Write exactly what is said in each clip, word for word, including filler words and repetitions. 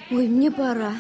Ой, мне пора.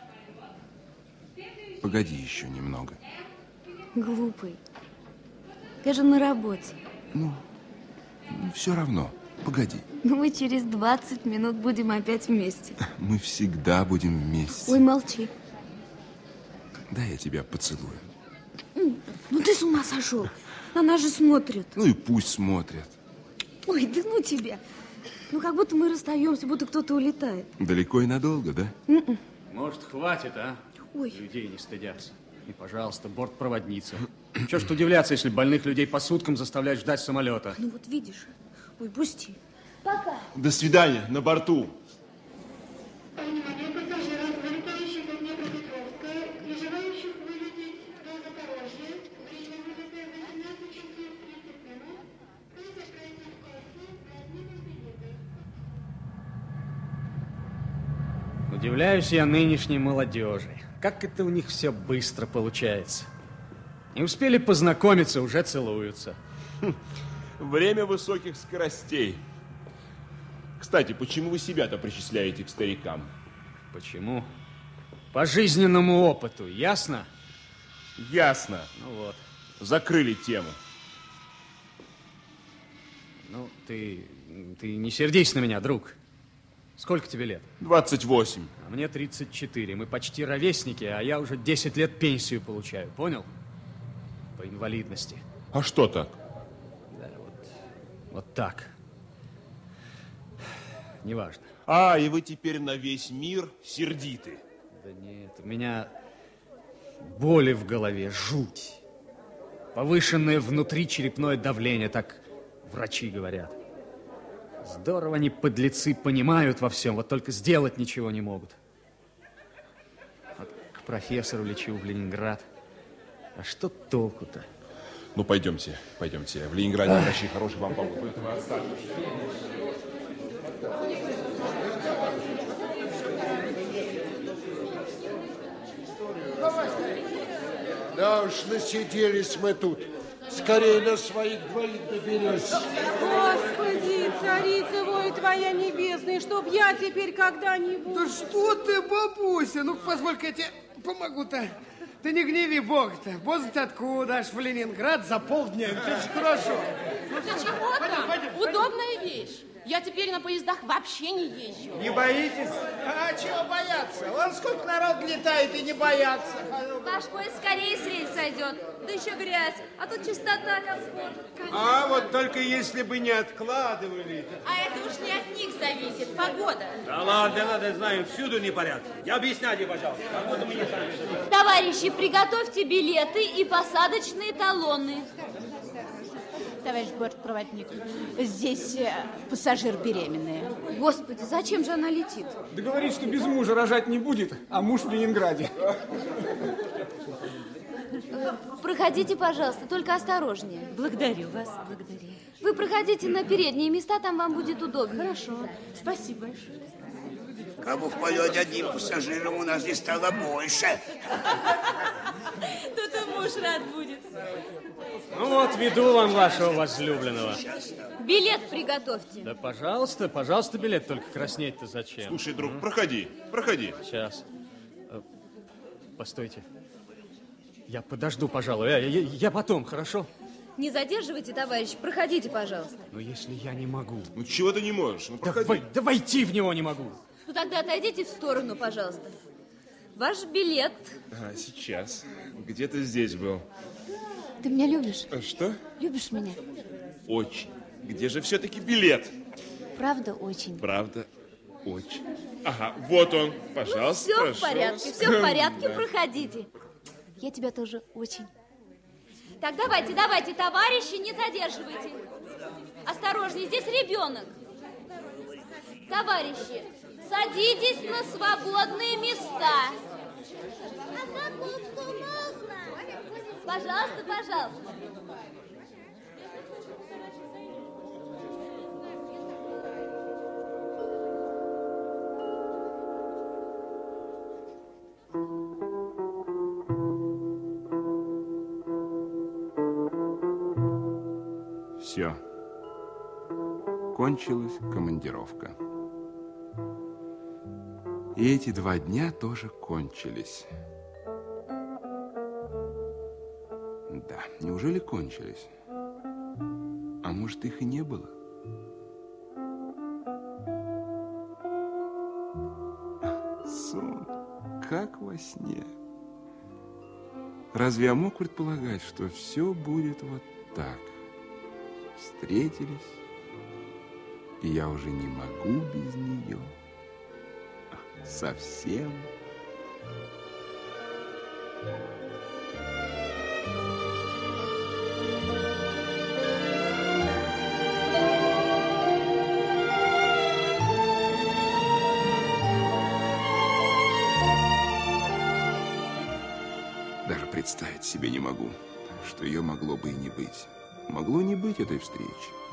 Погоди еще немного. Глупый. Я же на работе. Ну, ну, все равно. Погоди. Ну, мы через двадцать минут будем опять вместе. Мы всегда будем вместе. Ой, молчи. Да, я тебя поцелую. Ну, ты с ума сошел. На нас же смотрят. Ну и пусть смотрят. Ой, да ну тебя. Ну, как будто мы расстаемся, будто кто-то улетает. Далеко и надолго, да? М-м. Может, хватит, а? Ой. Людей не стыдятся. И, пожалуйста, бортпроводница. Чего ж удивляться, если больных людей по суткам заставлять ждать самолета? Ну, вот видишь. Ой, пусти. Пока. До свидания, на борту. Внимание пассажиров, вылетающих из Днепропетровска и желающих вылететь до Запорожья. Время вылета восемнадцать часов тридцать минут. Просят пройти в кассу с размером билета. Удивляюсь я нынешней молодежи. Как это у них все быстро получается. Не успели познакомиться, уже целуются. Время высоких скоростей. Кстати, почему вы себя-то причисляете к старикам? Почему? По жизненному опыту, ясно? Ясно. Ну вот. Закрыли тему. Ну, ты, ты не сердись на меня, друг. Сколько тебе лет? двадцать восемь. А мне тридцать четыре. Мы почти ровесники, а я уже десять лет пенсию получаю. Понял? По инвалидности. А что так? Да, вот, вот так. Неважно. А, и вы теперь на весь мир сердиты. Да нет, у меня боли в голове, жуть. Повышенное внутричерепное давление, так врачи говорят. Здорово они, подлецы, понимают во всем, вот только сделать ничего не могут. Вот к профессору лечу в Ленинград. А что толку-то? Ну, пойдемте, пойдемте. В Ленинграде врачи хорошие, вам помогут. Да уж, насиделись мы тут. Скорее на своих двоих доберешься. Господи, царица вой твоя небесная, чтоб я теперь когда-нибудь... Да что ты, бабуся, ну позволь-ка я тебе помогу-то. Ты не гневи Бога-то. Поздно откуда? Аж в Ленинград за полдня. Это же хорошо. Чего-то? Удобная вещь. Я теперь на поездах вообще не езжу. Не боитесь? А чего бояться? Вон сколько народ летает и не боятся. Ваш поезд скорее с рейс сойдет. Да еще грязь. А тут чистота, комфорт. А вот только если бы не откладывали. А это уж не от них зависит. Погода. Да ладно, ладно, знаю, всюду непорядки. Я объясняйте, пожалуйста. Погода мы не сами. Товарищи, приготовьте билеты и посадочные талоны. Товарищ бортпроводник, здесь э, пассажир беременная. Господи, зачем же она летит? Да говорит, что без мужа рожать не будет, а муж в Ленинграде. Проходите, пожалуйста, только осторожнее. Благодарю вас. Благодарю. Вы проходите на передние места, там вам будет удобнее. Хорошо. Спасибо большое. Кому в полете одним пассажиром у нас здесь стало больше. Тут и муж рад будет. Ну вот, веду вам вашего возлюбленного. Билет приготовьте. Да, пожалуйста, пожалуйста, билет, только краснеть-то зачем? Слушай, друг, проходи, проходи. Сейчас. Постойте. Я подожду, пожалуй. Я, я, я потом, хорошо? Не задерживайте, товарищ, проходите, пожалуйста. Но если я не могу... Ну, чего ты не можешь? Ну, проходи. Да, да войти в него не могу. Ну, тогда отойдите в сторону, пожалуйста. Ваш билет. А, сейчас. Где-то здесь был. Ты меня любишь? А что? Любишь меня? Очень. Где же все-таки билет? Правда, очень. Правда, очень. Ага, вот он. Пожалуйста, ну, все прошу в порядке, вас. все в порядке, Да. проходите. Я тебя тоже очень. Так, давайте, давайте, товарищи, не задерживайте. Осторожнее, здесь ребенок. Товарищи, садитесь на свободные места. Пожалуйста, пожалуйста. Все. Кончилась командировка. И эти два дня тоже кончились. Да, неужели кончились? А может, их и не было? Сон, как во сне. Разве я мог предполагать, что все будет вот так? Встретились, и я уже не могу без нее. Совсем. Даже представить себе не могу, что ее могло бы и не быть. Могло не быть этой встречи.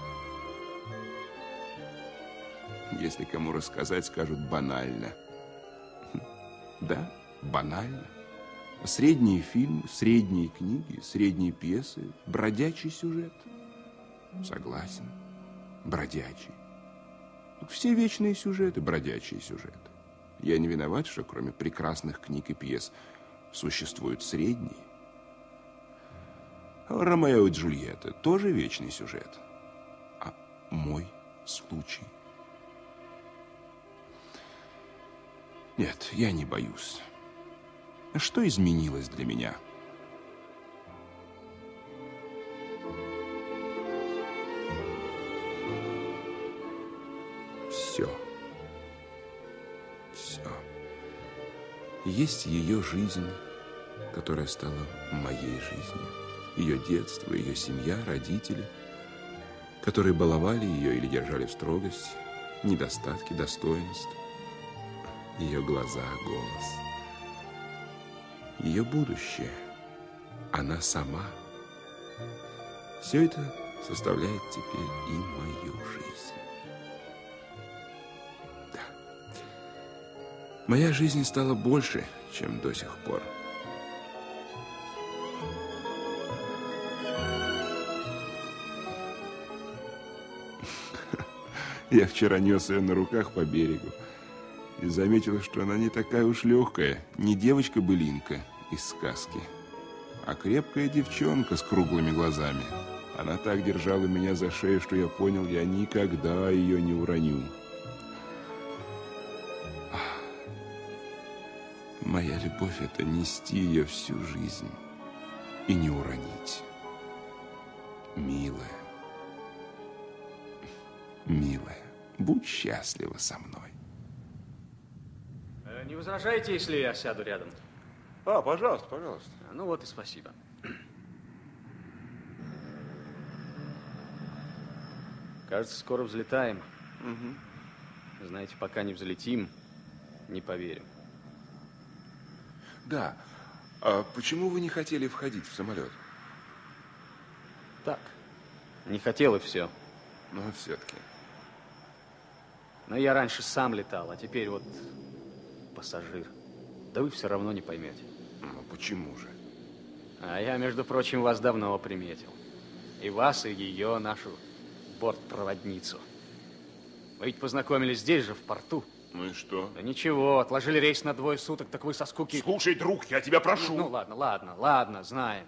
Если кому рассказать, скажут банально. Да, банально. Средние фильмы, средние книги, средние пьесы, бродячий сюжет. Согласен, бродячий. Все вечные сюжеты, бродячие сюжеты. Я не виноват, что кроме прекрасных книг и пьес существуют средние. Ромео и Джульетта тоже вечный сюжет. А мой случай? Нет, я не боюсь. Что изменилось для меня? Все. Все. Есть ее жизнь, которая стала моей жизнью. Ее детство, ее семья, родители, которые баловали ее или держали в строгости, недостатки, достоинства. Ее глаза, голос. Ее будущее. Она сама. Все это составляет теперь и мою жизнь. Да. Моя жизнь стала больше, чем до сих пор. Я вчера нес ее на руках по берегу и заметил, что она не такая уж легкая, не девочка-былинка из сказки, а крепкая девчонка с круглыми глазами. Она так держала меня за шею, что я понял, я никогда ее не уроню. Моя любовь — это нести ее всю жизнь и не уронить. Милая, милая, будь счастлива со мной. Не возражаете, если я сяду рядом? А, пожалуйста, пожалуйста. Ну вот и спасибо. Кажется, скоро взлетаем. Угу. Знаете, пока не взлетим, не поверим. Да. А почему вы не хотели входить в самолет? Так. Не хотел и все. Но все-таки. Но я раньше сам летал, а теперь вот пассажир. Да вы все равно не поймете. Ну, почему же? А я, между прочим, вас давно приметил. И вас, и ее, нашу бортпроводницу. Мы ведь познакомились здесь же, в порту. Ну и что? Да ничего, отложили рейс на двое суток, так вы со скуки... Слушай, друг, я тебя прошу. Ну, ну ладно, ладно, ладно, знаем.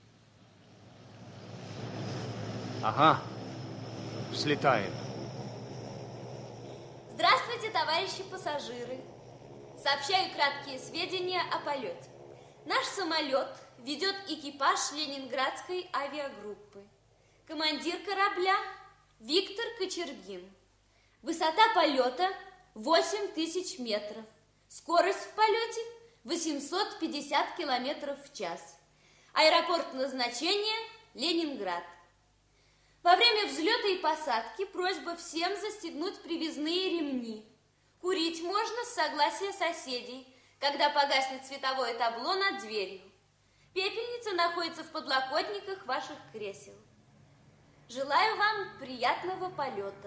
Ага, взлетаем. Здравствуйте, товарищи пассажиры. Сообщаю краткие сведения о полете. Наш самолет ведет экипаж Ленинградской авиагруппы. Командир корабля Виктор Кочергин. Высота полета восемь тысяч метров. Скорость в полете восемьсот пятьдесят километров в час. Аэропорт назначения Ленинград. Во время взлета и посадки просьба всем застегнуть привязные ремни. Курить можно с согласия соседей, когда погаснет световое табло над дверью. Пепельница находится в подлокотниках ваших кресел. Желаю вам приятного полета.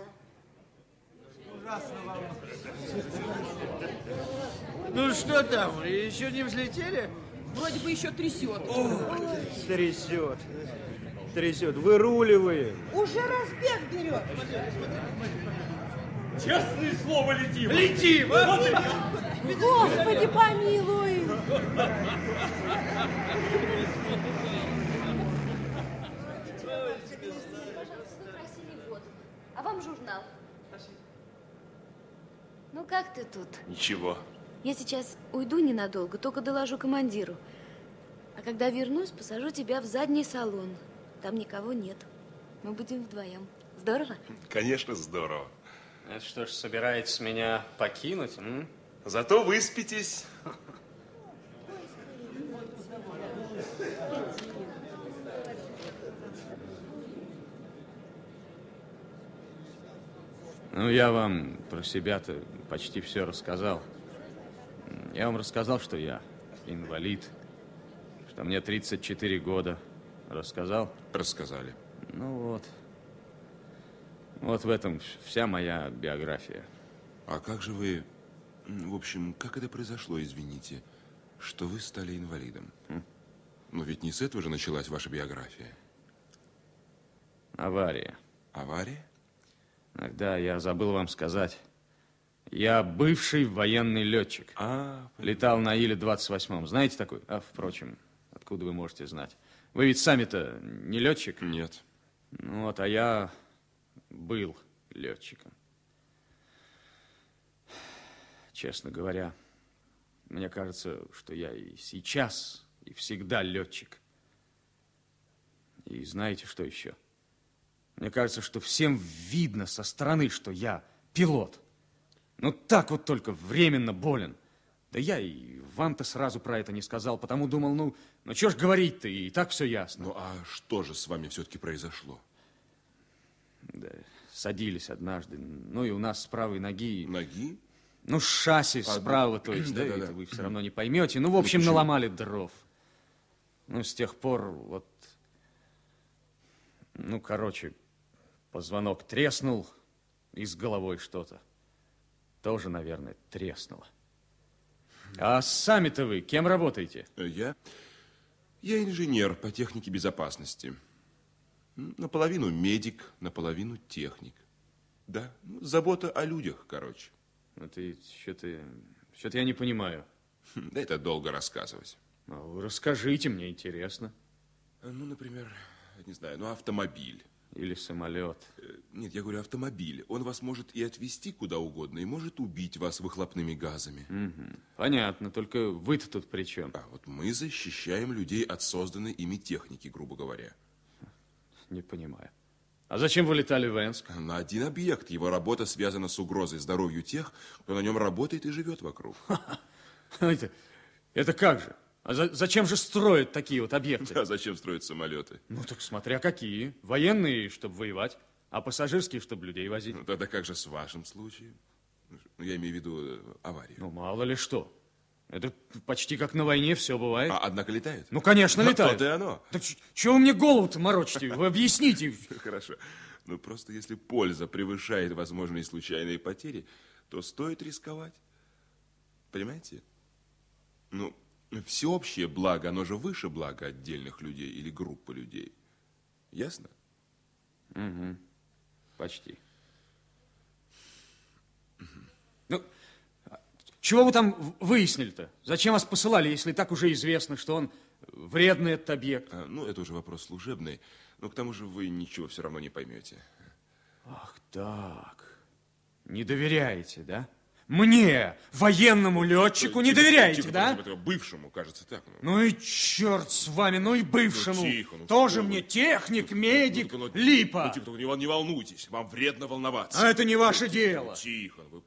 Ну что там, еще не взлетели? Вроде бы еще трясет. О, трясет. Трясет. Выруливает. Уже разбег берет. Честное слово, летим. Летим, а? Господи, помилуй. А вам журнал. Ну, как ты тут? Ничего. Я сейчас уйду ненадолго, только доложу командиру. А когда вернусь, посажу тебя в задний салон. Там никого нет. Мы будем вдвоем. Здорово? Конечно, здорово. Это что ж, собираетесь меня покинуть? М? Зато выспитесь. Ну, я вам про себя-то почти все рассказал. Я вам рассказал, что я инвалид, что мне тридцать четыре года. Рассказал? Рассказали. Ну вот. Вот в этом вся моя биография. А как же вы... В общем, как это произошло, извините, что вы стали инвалидом? Хм. Ну, ведь не с этого же началась ваша биография. Авария. Авария? Ах, да, я забыл вам сказать. Я бывший военный летчик. А, Летал на Иле двадцать восьмом. Знаете такой? А, впрочем, откуда вы можете знать? Вы ведь сами-то не летчик? Нет. Ну вот, а я был летчиком. Честно говоря, мне кажется, что я и сейчас, и всегда летчик. И знаете, что еще? Мне кажется, что всем видно со стороны, что я пилот. Ну, так вот только временно болен. Да я и вам-то сразу про это не сказал, потому думал, ну, ну что ж говорить-то, и так все ясно. Ну, а что же с вами все-таки произошло? Да, садились однажды, ну, и у нас с правой ноги... Ноги? Ну, шасси А, справа, то есть, да, да, да, это да. вы все равно не поймете. Ну, в общем, почему? наломали дров. Ну, с тех пор вот... Ну, короче, позвонок треснул, и с головой что-то. Тоже, наверное, треснуло. А сами-то вы кем работаете? Я? Я инженер по технике безопасности. Наполовину медик, наполовину техник. Да, ну, забота о людях, короче. Ну, ты что-то... Что-то я не понимаю. Да это долго рассказывать. А вы расскажите, мне интересно. Ну, например, не знаю, ну, автомобиль. Или самолет. Нет, я говорю, автомобиль. Он вас может и отвезти куда угодно, и может убить вас выхлопными газами. Угу. Понятно, только вы-то тут при чем? А вот мы защищаем людей от созданной ими техники, грубо говоря. Не понимаю. А зачем вы летали в Энск? На один объект. Его работа связана с угрозой здоровью тех, кто на нем работает и живет вокруг. Это, это как же? А за, зачем же строят такие вот объекты? А зачем строить самолеты? Ну, так смотря какие. Военные, чтобы воевать, а пассажирские, чтобы людей возить. Ну, тогда как же с вашим случаем? Ну, я имею в виду э, аварию. Ну, мало ли что. Это почти как на войне, все бывает. А однако летает? Ну, конечно, Ну, летает. то-то и оно. Так чего вы мне голову-то морочите? Вы объясните. Хорошо. Ну, просто если польза превышает возможные случайные потери, то стоит рисковать. Понимаете? Ну, всеобщее благо, оно же выше блага отдельных людей или группы людей. Ясно? Угу. Почти. Ну, чего вы там выяснили-то? Зачем вас посылали, если так уже известно, что он вредный, этот объект? А, ну, это уже вопрос служебный. Но к тому же вы ничего все равно не поймете. Ах так. Не доверяете, да? Мне, военному летчику, не Тихо, доверяете, тихо, да? тихо, бывшему, кажется, так. Ну и черт с вами, ну и бывшему. Ну, тихо, ну, Тоже что мне вы? техник, Ну, медик, ну, ну, липа. Ну, типа, не, не волнуйтесь, вам вредно волноваться. А это не ваше дело. Ну, тихо. Вы...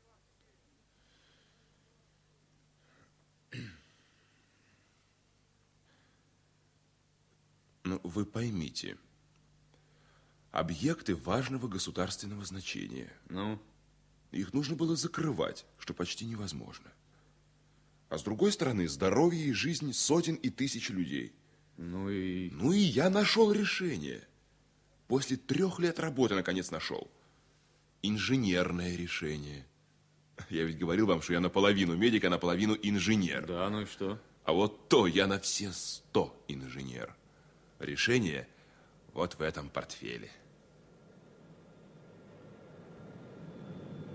Ну, вы поймите, объекты важного государственного значения. Ну? Их нужно было закрывать, что почти невозможно. А с другой стороны, здоровье и жизнь сотен и тысяч людей. Ну и... Ну и я нашел решение. После трех лет работы, наконец, нашел. Инженерное решение. Я ведь говорил вам, что я наполовину медик, а наполовину инженер. Да, ну и что? А вот то я на все сто инженер. Решение вот в этом портфеле.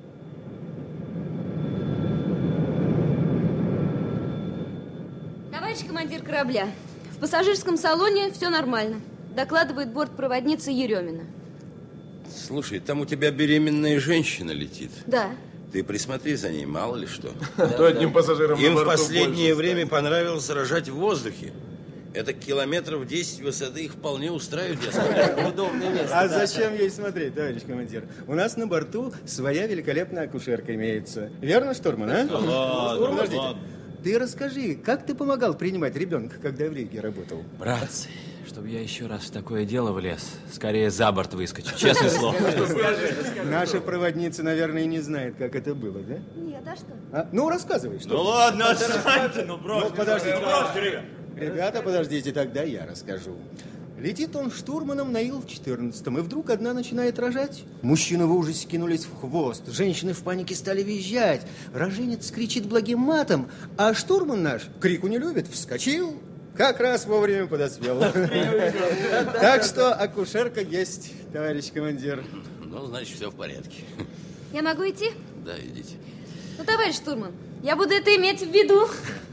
Товарищ командир корабля, в пассажирском салоне все нормально. Докладывает бортпроводница Еремина. Слушай, там у тебя беременная женщина летит. Да. Ты присмотри за ней, мало ли что. То одним пассажирам Им на в борту последнее больше время понравилось рожать в воздухе. Это километров десять высоты их вполне устраивает, я смотрю. Удобное место. А зачем ей смотреть, товарищ командир? У нас на борту своя великолепная акушерка имеется. Верно, штурман, а? Ладно, Подождите. ладно. Ты расскажи, как ты помогал принимать ребенка, когда в Риге работал? Братцы, чтобы я еще раз в такое дело влез, скорее за борт выскочу, честное слово. Наша проводница, наверное, не знает, как это было, да? Нет, а что? А? Ну, рассказывай, что. Ну ладно, отстань ты, ну брось. Ну, подождите. Ну, бросьте, ребят. Ребята, подождите, тогда я расскажу. Летит он штурманом на Ил четырнадцатом, и вдруг одна начинает рожать. Мужчины в ужасе кинулись в хвост, женщины в панике стали визжать. Роженец кричит благим матом, а штурман наш крику не любит, вскочил, как раз вовремя подоспел. Так что акушерка есть, товарищ командир. Ну, значит, все в порядке. Я могу идти? Да, идите. Ну, товарищ штурман, я буду это иметь в виду.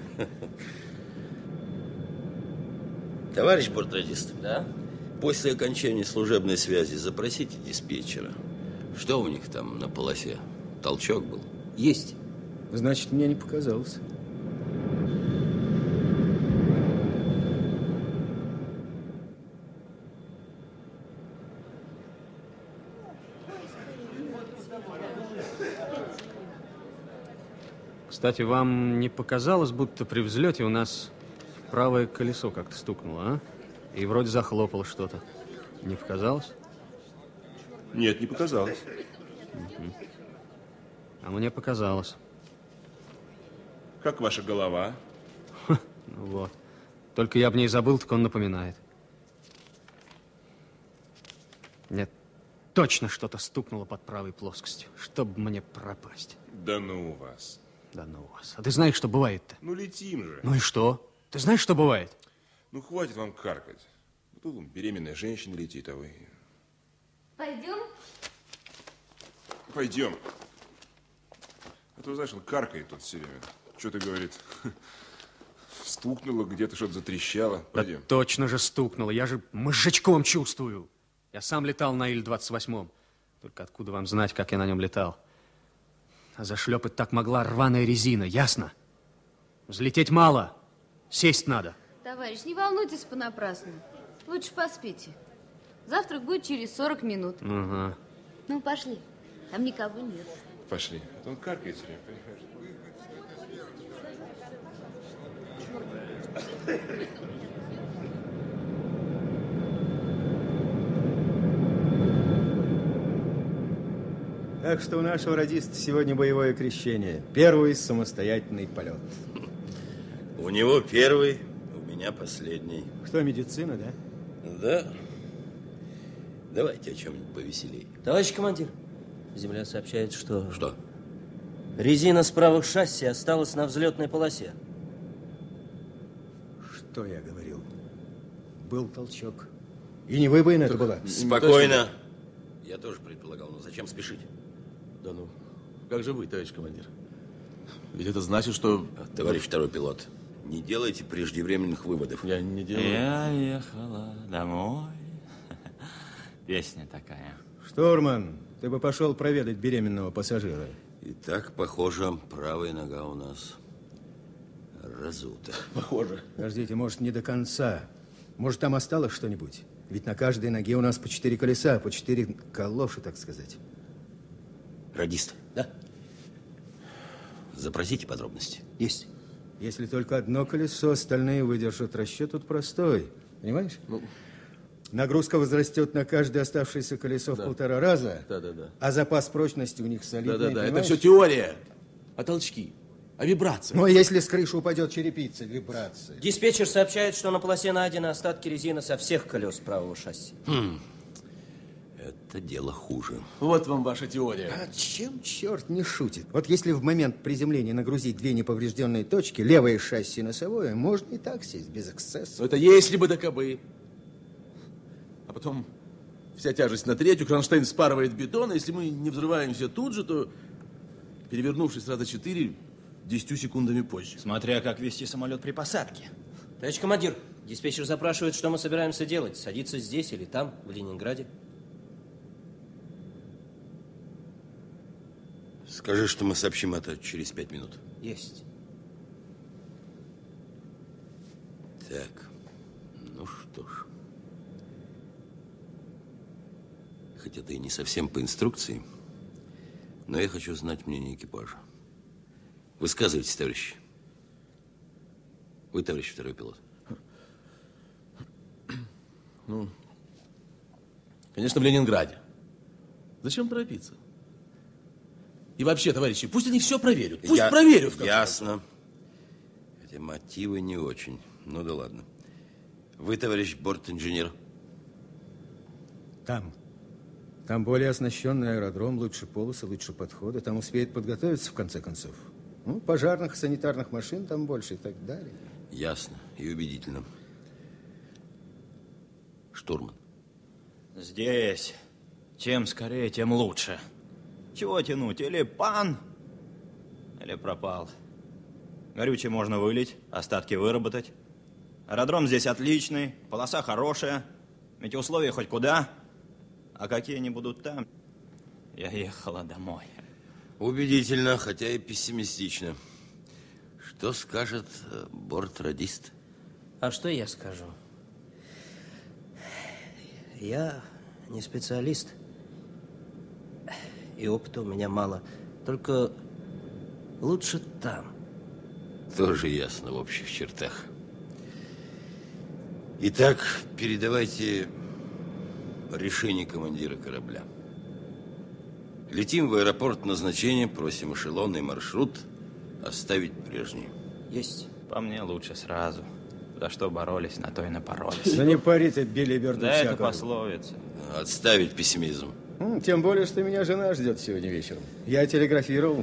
Товарищ бортрадист. Да? После окончания служебной связи запросите диспетчера. Что у них там на полосе? Толчок был? Есть. Значит, мне не показалось. Кстати, вам не показалось, будто при взлете у нас правое колесо как-то стукнуло, а? И вроде захлопало что-то. Не показалось? Нет, не показалось. Угу. А мне показалось. Как ваша голова? Ха, ну вот. Только я об ней забыл, так он напоминает. Нет, точно что-то стукнуло под правой плоскостью, чтобы мне пропасть. Да ну вас. Да ну вас. А ты знаешь, что бывает-то? Ну, летим же. Ну и что? Ты знаешь, что бывает? Ну, хватит вам каркать. Тут беременная женщина летит, а вы... Пойдем? Пойдем. А то, знаешь, он каркает тут все время. Что-то говорит. Стукнуло, где-то что-то затрещало. Пойдем. Да точно же стукнуло. Я же мозжечком чувствую. Я сам летал на Ил двадцать восьмом. Только откуда вам знать, как я на нем летал? А зашлепать так могла рваная резина, ясно? Взлететь мало. Сесть надо. Товарищ, не волнуйтесь понапрасну. Лучше поспите. Завтрак будет через сорок минут. Ага. Ну, пошли. Там никого нет. Пошли. А то он каркает все время, понимаешь? Так что у нашего радиста сегодня боевое крещение. Первый самостоятельный полет. У него первый, у меня последний. Что, медицина, да? Да. Давайте о чем-нибудь повеселей. Товарищ командир, земля сообщает, что... Что? Резина с правых шасси осталась на взлетной полосе. Что я говорил? Был толчок. И не выбоина это была. Спокойно. Я тоже предполагал, но зачем спешить? Да ну, как же быть, товарищ командир? Ведь это значит, что... Товарищ второй пилот, не делайте преждевременных выводов. Я не делаю. Я ехала домой. Песня такая. Штурман, ты бы пошел проведать беременного пассажира. Итак, похоже, правая нога у нас разута. Похоже. Подождите, может, не до конца. Может, там осталось что-нибудь? Ведь на каждой ноге у нас по четыре колеса, по четыре калоши, так сказать. Радист. Да. Запросите подробности. Есть. Если только одно колесо, остальные выдержат. Расчет тут простой. Понимаешь? Ну... Нагрузка возрастет на каждое оставшееся колесо да. в полтора раза. Да, да, да. А запас прочности у них солидный. Да, да, да. Понимаешь? Это все теория. А толчки? А вибрации? Ну, а если с крыши упадет черепица, вибрации? Диспетчер сообщает, что на полосе найдены остатки резины со всех колес правого шасси. Хм. Это дело хуже. Вот вам ваша теория. А чем черт не шутит? Вот если в момент приземления нагрузить две неповрежденные точки, левое шасси и носовое, можно и так сесть, без эксцессов. Но это если бы да кабы. А потом вся тяжесть на третью, кронштейн спарывает бетон, а если мы не взрываемся тут же, то, перевернувшись раза четыре, десятью секундами позже. Смотря как вести самолет при посадке. Товарищ командир, диспетчер запрашивает, что мы собираемся делать. Садиться здесь или там, в Ленинграде? Скажи, что мы сообщим это через пять минут. Есть. Так, ну что ж. Хоть это и не совсем по инструкции, но я хочу знать мнение экипажа. Высказывайтесь, товарищи. Вы, товарищ второй пилот. Ну, конечно, в Ленинграде. Зачем торопиться? И вообще, товарищи, пусть они все проверят. Пусть Я... проверят. В Ясно. Хотя мотивы не очень. Ну да ладно. Вы, товарищ борт-инженер? Там. Там более оснащенный аэродром, лучше полосы, лучше подходы. Там успеет подготовиться, в конце концов. Ну, пожарных, санитарных машин там больше и так далее. Ясно и убедительно. Штурман. Здесь. Чем скорее, тем лучше. Чего тянуть? Или пан, или пропал. Горючее можно вылить, остатки выработать. Аэродром здесь отличный, полоса хорошая, метеоусловия хоть куда. А какие они будут там? Я ехала домой. Убедительно, хотя и пессимистично. Что скажет бортрадист? А что я скажу? Я не специалист. И опыта у меня мало. Только лучше там. Тоже ясно в общих чертах. Итак, передавайте решение командира корабля. Летим в аэропорт назначения, просим эшелонный маршрут оставить прежний. Есть. По мне лучше сразу. За что боролись, на то и напоролись. Да не пари ты, Билиберт. Да это пословица. Отставить пессимизм. Тем более, что меня жена ждет сегодня вечером. Я телеграфировал.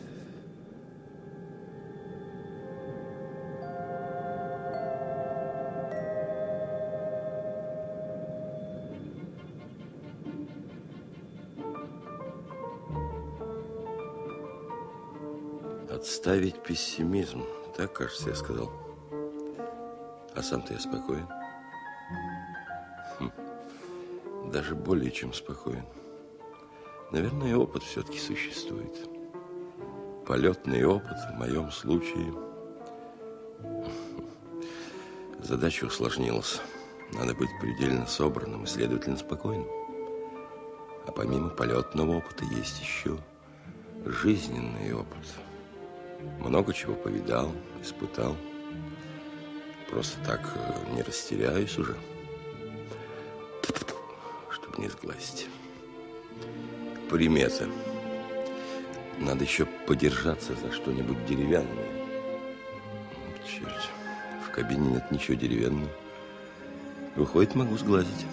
Отставить пессимизм. Так, кажется, я сказал. А сам-то я спокоен. Хм. Даже более чем спокоен. Наверное, опыт все-таки существует. Полетный опыт в моем случае. Задача усложнилась. Надо быть предельно собранным и, следовательно, спокойным. А помимо полетного опыта есть еще жизненный опыт. Много чего повидал, испытал. Просто так не растеряюсь уже, чтобы не сглазить. Примета. Надо еще подержаться за что-нибудь деревянное. Черт, в кабине нет ничего деревянного. Выходит, могу сглазить.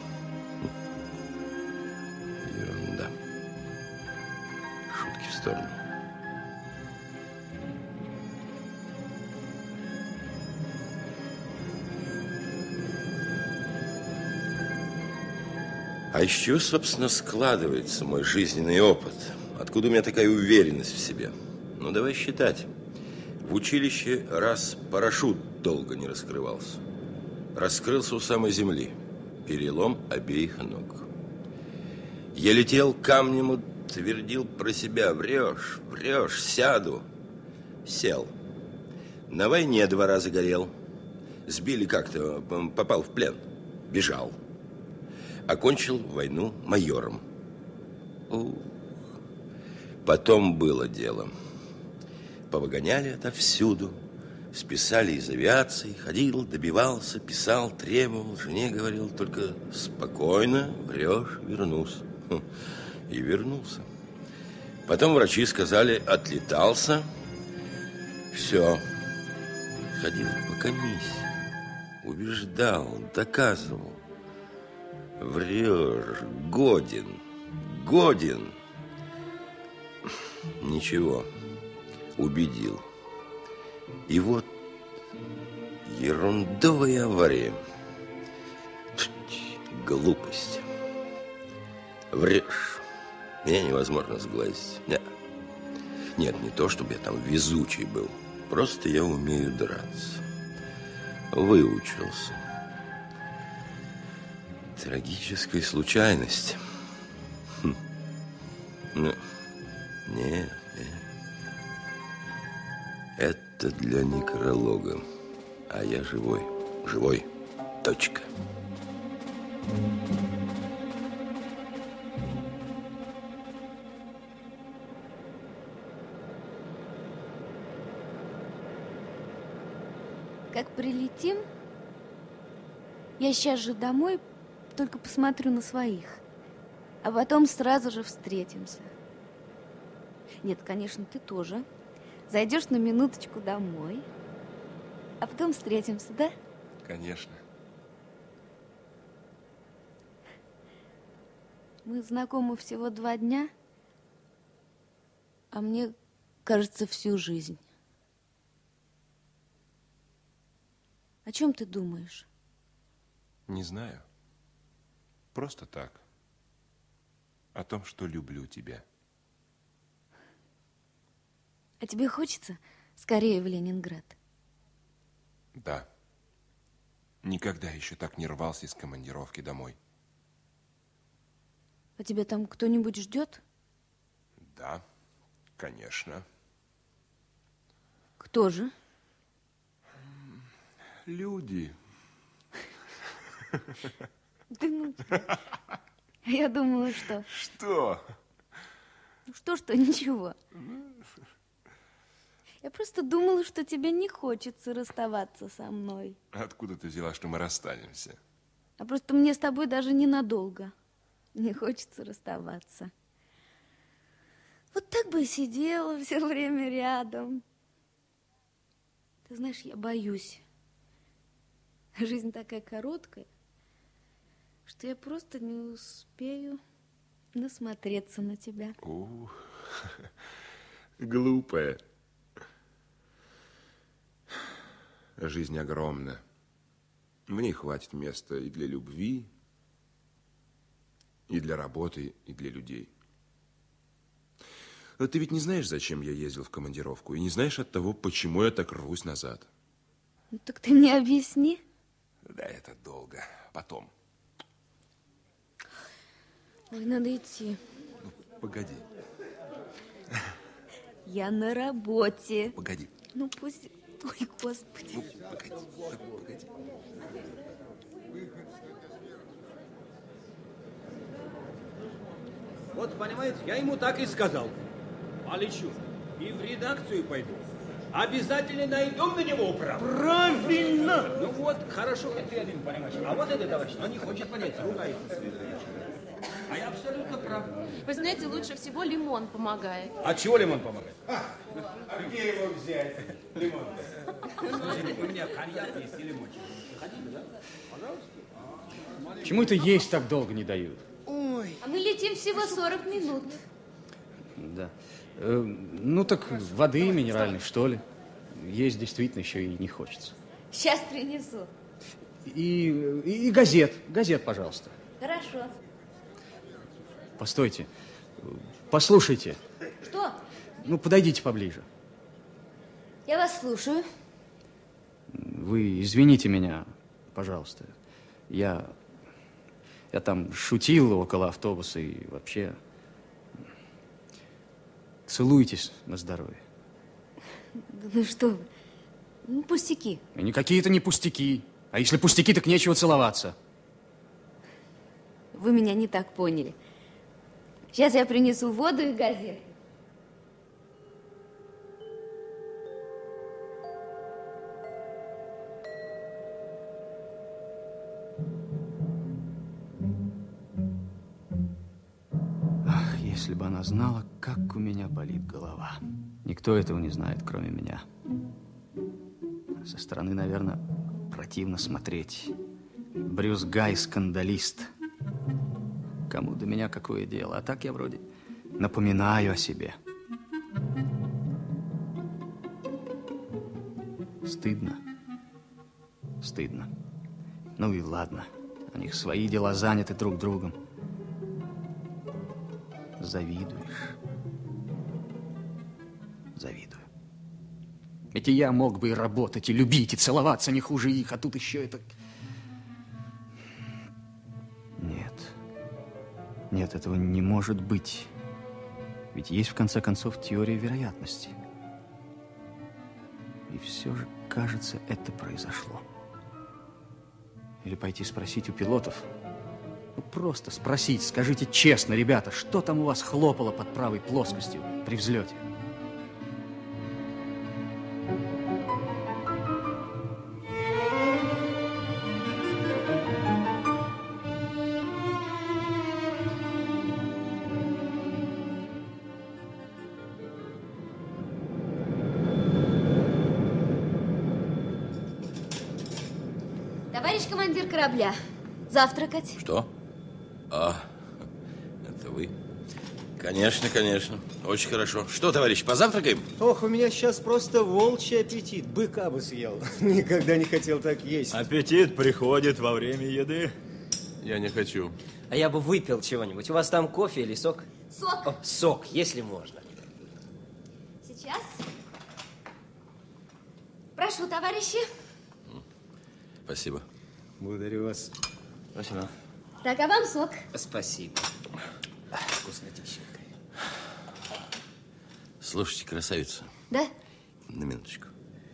Ерунда. Шутки в сторону. А еще, собственно, складывается мой жизненный опыт. Откуда у меня такая уверенность в себе? Ну, давай считать. В училище раз парашют долго не раскрывался. Раскрылся у самой земли. Перелом обеих ног. Я летел камнем, утвердил про себя. Врешь, врешь, сяду. Сел. На войне два раза горел. Сбили как-то, попал в плен. Бежал. Окончил войну майором. Ух. Потом было дело. Повыгоняли отовсюду. Списали из авиации. Ходил, добивался, писал, требовал. Жене говорил, только спокойно, врешь, вернусь. И вернулся. Потом врачи сказали, отлетался. Все. Ходил по комиссии. Убеждал, доказывал. Врешь, годен, годен. Ничего, убедил. И вот ерундовая авария. Глупость. Врешь. Меня невозможно сглазить. Нет. Нет, не то, чтобы я там везучий был. Просто я умею драться. выучился. Трагическая случайность. Хм. Ну, нет, нет. Это для некролога. А я живой. Живой. Точка. Как прилетим, я сейчас же домой только посмотрю на своих, а потом сразу же встретимся. Нет, конечно, ты тоже. Зайдешь на минуточку домой, а потом встретимся, да? Конечно. Мы знакомы всего два дня, а мне кажется, всю жизнь. О чем ты думаешь? Не знаю. Просто так. О том, что люблю тебя. А тебе хочется скорее в Ленинград? Да. Никогда еще так не рвался из командировки домой. А тебя там кто-нибудь ждет? Да, конечно. Кто же? Люди. Да ну, я думала, что... Что? Ну что, что, ничего. Я просто думала, что тебе не хочется расставаться со мной. Откуда ты взяла, что мы расстанемся? А просто мне с тобой даже ненадолго не хочется расставаться. Вот так бы и сидела все время рядом. Ты знаешь, я боюсь. Жизнь такая короткая, что я просто не успею насмотреться на тебя. О, глупая. Жизнь огромна. В ней хватит места и для любви, и для работы, и для людей. Но ты ведь не знаешь, зачем я ездил в командировку, и не знаешь от того, почему я так рвусь назад. Ну, так ты мне объясни. Да, это долго. Потом. Ой, надо идти. Ну, погоди. Я на работе. Погоди. Ну, пусть... Ой, Господи. Ну, погоди, погоди. Вот, понимаете, я ему так и сказал. Полечу и в редакцию пойду. Обязательно найдем на него управу. Правильно! Ну вот, хорошо, это ты один понимаешь. А вот этот товарищ, он не хочет понять, ругается. А я абсолютно прав. Вы знаете, лучше всего лимон помогает. От чего лимон помогает? А, где его взять? Лимон. Слушайте, у меня коньяк есть и лимончик. Хотите, да? Пожалуйста. Почему это есть так долго не дают? Ой. А мы летим всего сорок минут. Да. Э, ну так воды минеральной, что ли. Есть действительно еще и не хочется. Сейчас принесу. И, и, и газет. Газет, пожалуйста. Хорошо. Постойте. Послушайте. Что? Ну, подойдите поближе. Я вас слушаю. Вы извините меня, пожалуйста. Я... Я там шутил около автобуса и вообще... Целуйтесь на здоровье. Ну что вы, ну пустяки. И никакие это не пустяки. А если пустяки, так нечего целоваться. Вы меня не так поняли. Сейчас я принесу воду и газету. Если бы она знала, как у меня болит голова. Никто этого не знает, кроме меня. Со стороны, наверное, противно смотреть. Брюс Гай – скандалист. Кому до меня какое дело? А так я вроде напоминаю о себе. Стыдно. Стыдно. Ну и ладно. У них свои дела заняты друг другом. Завидуешь. Завидую. Ведь и я мог бы и работать, и любить, и целоваться не хуже их, а тут еще это... Нет. Нет, этого не может быть. Ведь есть, в конце концов, теория вероятности. И все же, кажется, это произошло. Или пойти спросить у пилотов. Ну, просто спросить, скажите честно, ребята, что там у вас хлопало под правой плоскостью при взлете? Товарищ командир корабля, завтракать? Что? А, это вы? Конечно, конечно. Очень хорошо. Что, товарищ, позавтракаем? Ох, у меня сейчас просто волчий аппетит. Быка бы съел. Никогда не хотел так есть. Аппетит приходит во время еды. Я не хочу. А я бы выпил чего-нибудь. У вас там кофе или сок? Сок. О, сок, если можно. Сейчас. Прошу, товарищи. Спасибо. Благодарю вас. Спасибо. Так, а вам сок. Спасибо. Вкуснотищенько. Слушайте, красавица. Да? На минуточку.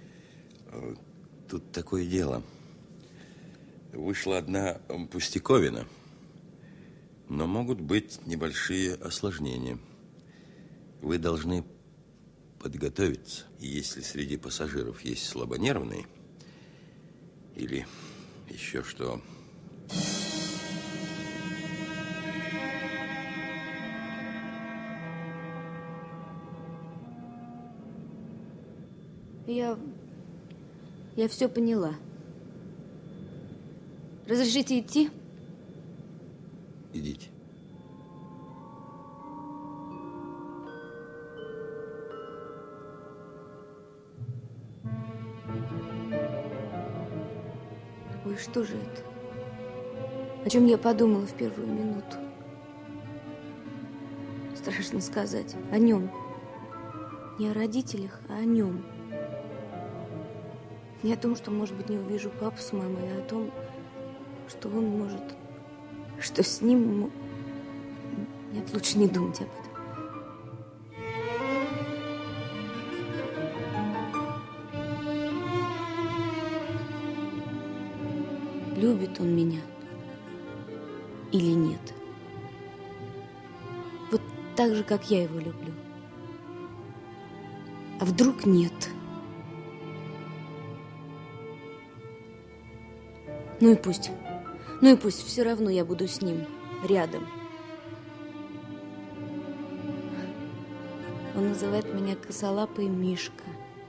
Тут такое дело. Вышла одна пустяковина, но могут быть небольшие осложнения. Вы должны подготовиться. И если среди пассажиров есть слабонервные или еще что... Я... Я все поняла. Разрешите идти? Идите. Ой, что же это? О чем я подумала в первую минуту? Страшно сказать. О нем. Не о родителях, а о нем. Не о том, что, может быть, не увижу папу с мамой, а о том, что он может... Что с ним... Нет, лучше не думать об этом. Любит он меня или нет? Вот так же, как я его люблю. А вдруг нет? Ну и пусть. Ну и пусть. Все равно я буду с ним. Рядом. Он называет меня косолапой Мишка.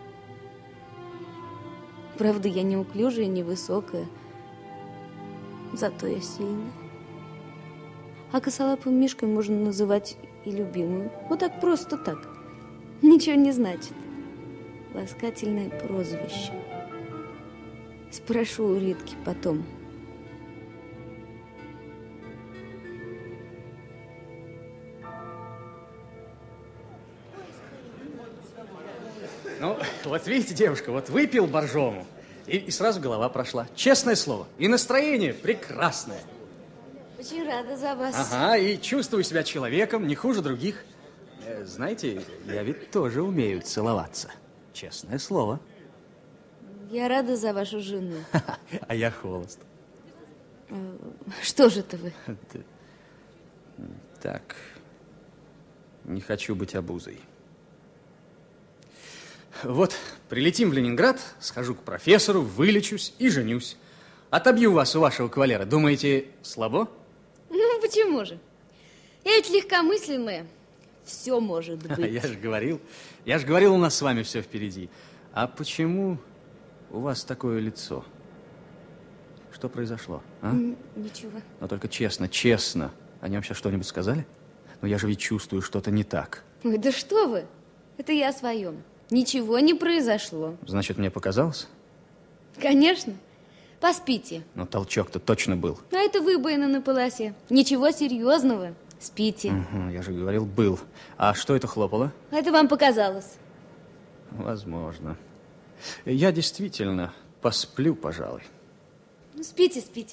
Правда, я неуклюжая, невысокая. Зато я сильная. А косолапым Мишкой можно называть и любимую. Вот так, просто так. Ничего не значит. Ласкательное прозвище. Спрошу у Ритки потом. Ну, вот видите, девушка, вот выпил боржому, и, и сразу голова прошла. Честное слово. И настроение прекрасное. Очень рада за вас. Ага, и чувствую себя человеком, не хуже других. Э, знаете, я ведь тоже умею целоваться. Честное слово. Я рада за вашу жену. А я холост. Что же это вы? Так, не хочу быть обузой. Вот, прилетим в Ленинград, схожу к профессору, вылечусь и женюсь. Отобью вас у вашего кавалера. Думаете, слабо? Ну, почему же? Я ведь легкомысленная. Все может быть. Я же говорил, я же говорил, у нас с вами все впереди. А почему у вас такое лицо? Что произошло? А? Ничего. Но только честно, честно. О нем сейчас что-нибудь сказали? Но я же ведь чувствую, что-то не так. Ой, да что вы? Это я о своем. Ничего не произошло. Значит, мне показалось? Конечно. Поспите. Но толчок-то точно был. А это выбоина на полосе. Ничего серьезного. Спите. Угу, я же говорил, был. А что это хлопало? Это вам показалось. Возможно. Я действительно посплю, пожалуй. Ну, спите, спите.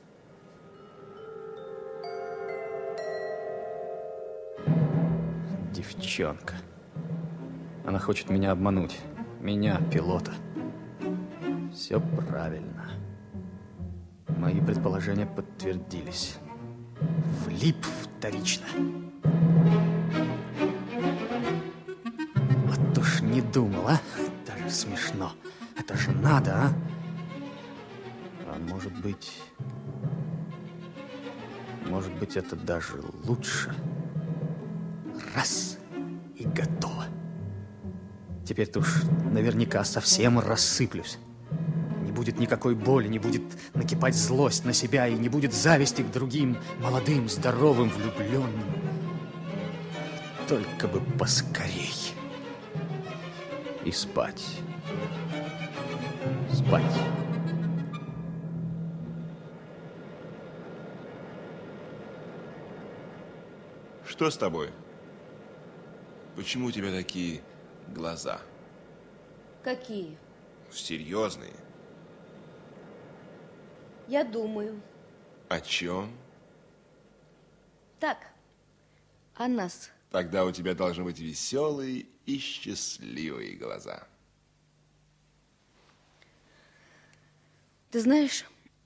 Девчонка. Она хочет меня обмануть. Меня, пилота. Все правильно. Мои предположения подтвердились. Влип вторично. Вот уж не думал, а? Даже смешно. Это же надо, а? А может быть... Может быть, это даже лучше. Раз. И готово. Теперь-то уж наверняка совсем рассыплюсь. Не будет никакой боли, не будет накипать злость на себя и не будет зависти к другим молодым, здоровым, влюбленным. Только бы поскорей. И спать. Спать. Что с тобой? Почему у тебя такие глаза? Какие? Серьезные. Я думаю. О чем? Так, о нас. Тогда у тебя должны быть веселые и счастливые глаза. Ты знаешь,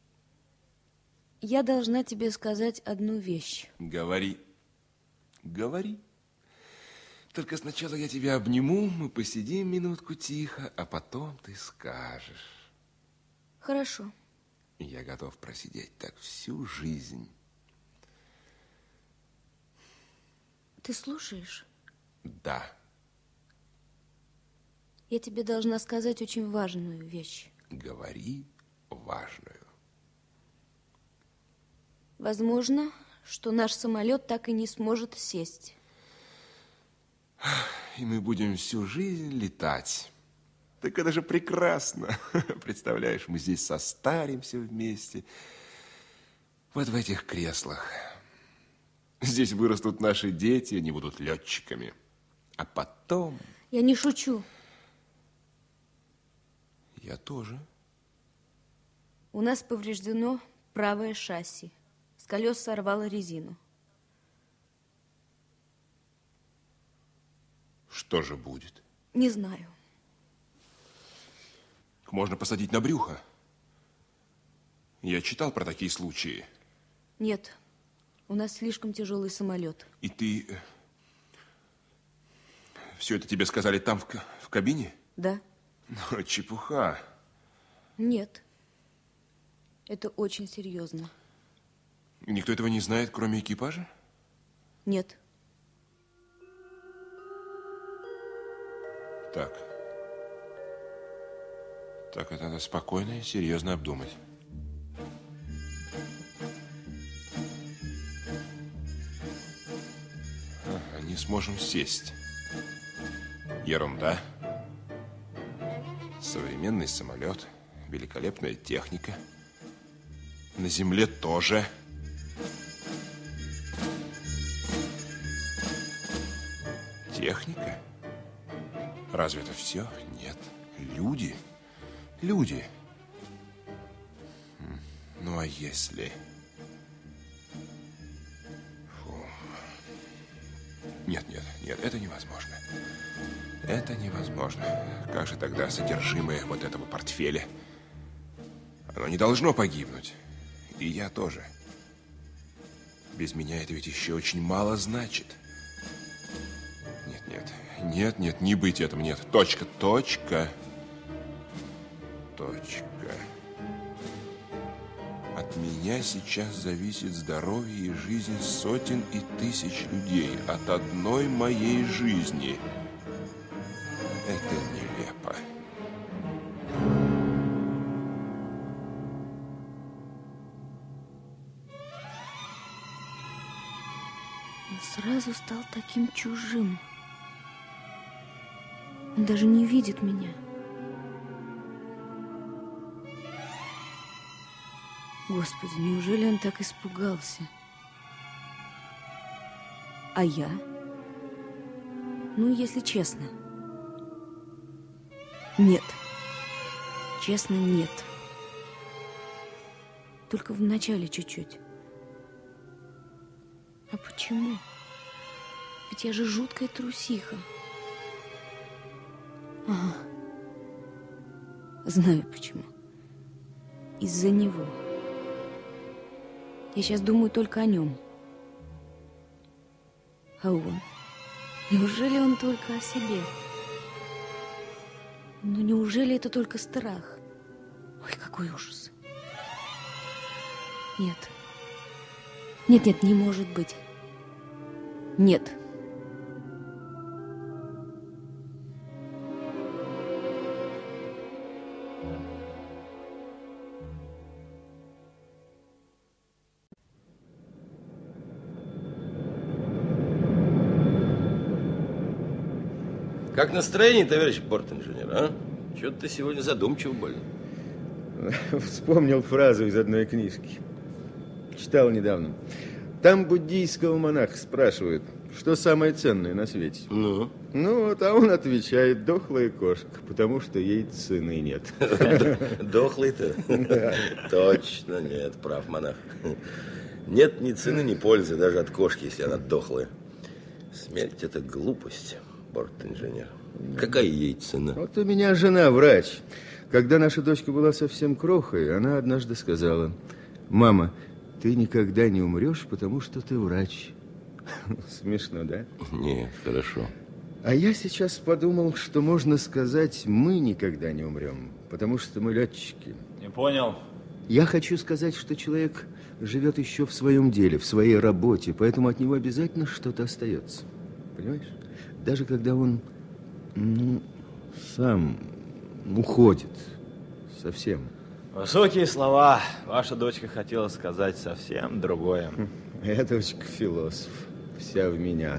я должна тебе сказать одну вещь. Говори. Говори. Только сначала я тебя обниму, мы посидим минутку тихо, а потом ты скажешь. Хорошо. Я готов просидеть так всю жизнь. Ты слушаешь? Да. Я тебе должна сказать очень важную вещь. Говори важную. Возможно, что наш самолет так и не сможет сесть. И мы будем всю жизнь летать. Так это же прекрасно. Представляешь, мы здесь состаримся вместе. Вот в этих креслах. Здесь вырастут наши дети, они будут летчиками. А потом... Я не шучу. Я тоже. У нас повреждено правое шасси. С колес сорвало резину. Что же будет? Не знаю. Можно посадить на брюхо. Я читал про такие случаи. Нет, у нас слишком тяжелый самолет. И ты... Все это тебе сказали там, в, в кабине? Да. Ну, чепуха. Нет. Это очень серьезно. Никто этого не знает, кроме экипажа? Нет. Так. Так, это надо спокойно и серьезно обдумать. Ага, не сможем сесть. Ерунда. Современный самолет, великолепная техника. На земле тоже. Техника? Разве это все? Нет. Люди. Люди. Ну, а если... Фу. Нет, нет, нет, это невозможно. Это невозможно. Как же тогда содержимое вот этого портфеля? Оно не должно погибнуть. И я тоже. Без меня это ведь еще очень мало значит. Нет, нет, нет, нет, не быть этому, нет. Точка, точка. Точка. От меня сейчас зависит здоровье и жизнь сотен и тысяч людей. От одной моей жизни. Это нелепо. Он сразу стал таким чужим. Он даже не видит меня. Господи, неужели он так испугался? А я? Ну, если честно. Нет. честно, нет. Только в начале чуть-чуть. А почему? Ведь я же жуткая трусиха. Ага. Знаю почему. Из-за него. Я сейчас думаю только о нем. А он? Неужели он только о себе? Ну, неужели это только страх? Ой, какой ужас. Нет. Нет, нет, не может быть. Нет. Как настроение, товарищ бортинженер, а? Чего-то ты сегодня задумчив больно. Вспомнил фразу из одной книжки. Читал недавно. Там буддийского монаха спрашивают, что самое ценное на свете. Ну? Ну, вот, а он отвечает, дохлая кошка, потому что ей цены нет. Дохлый-то? Точно нет, прав монах. Нет ни цены, ни пользы даже от кошки, если она дохлая. Смерть – это глупость, бортинженер. Какая ей цена? Вот у меня жена врач. Когда наша дочка была совсем крохой, она однажды сказала: мама, ты никогда не умрешь, потому что ты врач. Смешно, да? Нет, хорошо. А я сейчас подумал, что можно сказать, мы никогда не умрем, потому что мы летчики. Не понял. Я хочу сказать, что человек живет еще в своем деле, в своей работе, поэтому от него обязательно что-то остается. Понимаешь? Даже когда он, ну, сам уходит совсем. Высокие слова. Ваша дочка хотела сказать совсем другое. Я дочка философ. Вся в меня.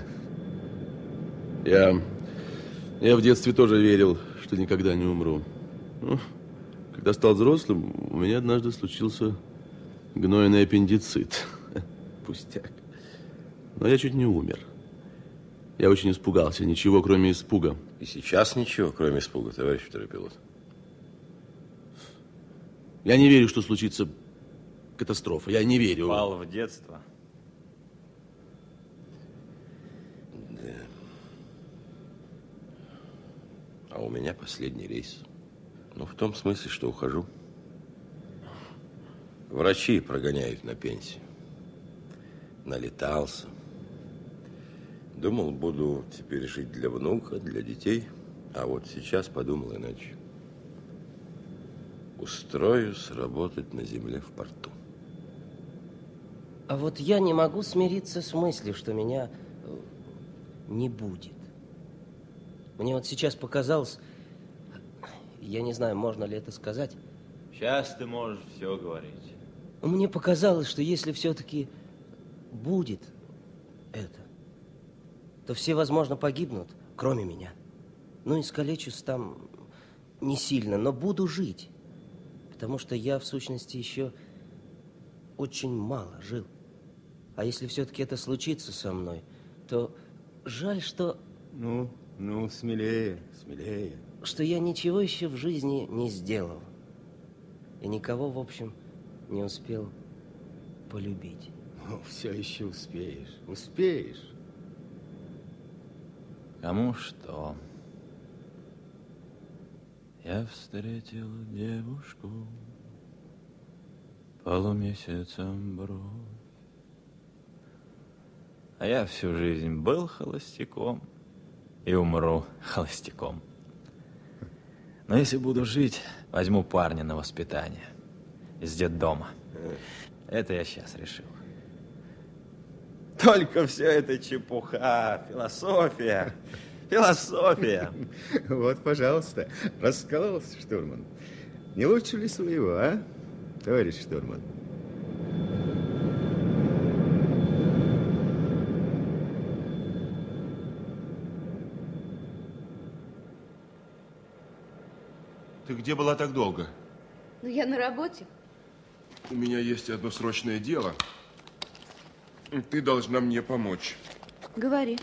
Я, я в детстве тоже верил, что никогда не умру. Ну, когда стал взрослым, у меня однажды случился гнойный аппендицит. Пустяк. Но я чуть не умер. Я очень испугался. Ничего, кроме испуга. И сейчас ничего, кроме испуга, товарищ второй пилот. Я не верю, что случится катастрофа. Я не верю. Пал в детство. Да. А у меня последний рейс. Ну, в том смысле, что ухожу. Врачи прогоняют на пенсию. Налетался. Думал, буду теперь жить для внука, для детей. А вот сейчас подумал иначе. Устроюсь работать на земле в порту. А вот я не могу смириться с мыслью, что меня не будет. Мне вот сейчас показалось, я не знаю, можно ли это сказать. Сейчас ты можешь все говорить. Мне показалось, что если все-таки будет это, то все, возможно, погибнут, кроме меня. Ну, искалечусь там не сильно, но буду жить. Потому что я, в сущности, еще очень мало жил. А если все-таки это случится со мной, то жаль, что... Ну, ну, смелее, смелее. Что я ничего еще в жизни не сделал. И никого, в общем, не успел полюбить. Ну, все еще успеешь, успеешь. Кому что? Я встретил девушку, полумесяцем бровь. А я всю жизнь был холостяком и умру холостяком. Но если буду жить, возьму парня на воспитание из детдома. Это я сейчас решил. Только все это чепуха, философия, философия. Вот, пожалуйста, раскололся штурман. Не лучше ли своего, а, товарищ штурман? Ты где была так долго? Ну, я на работе. У меня есть одно срочное дело. Ты должна мне помочь. Говори.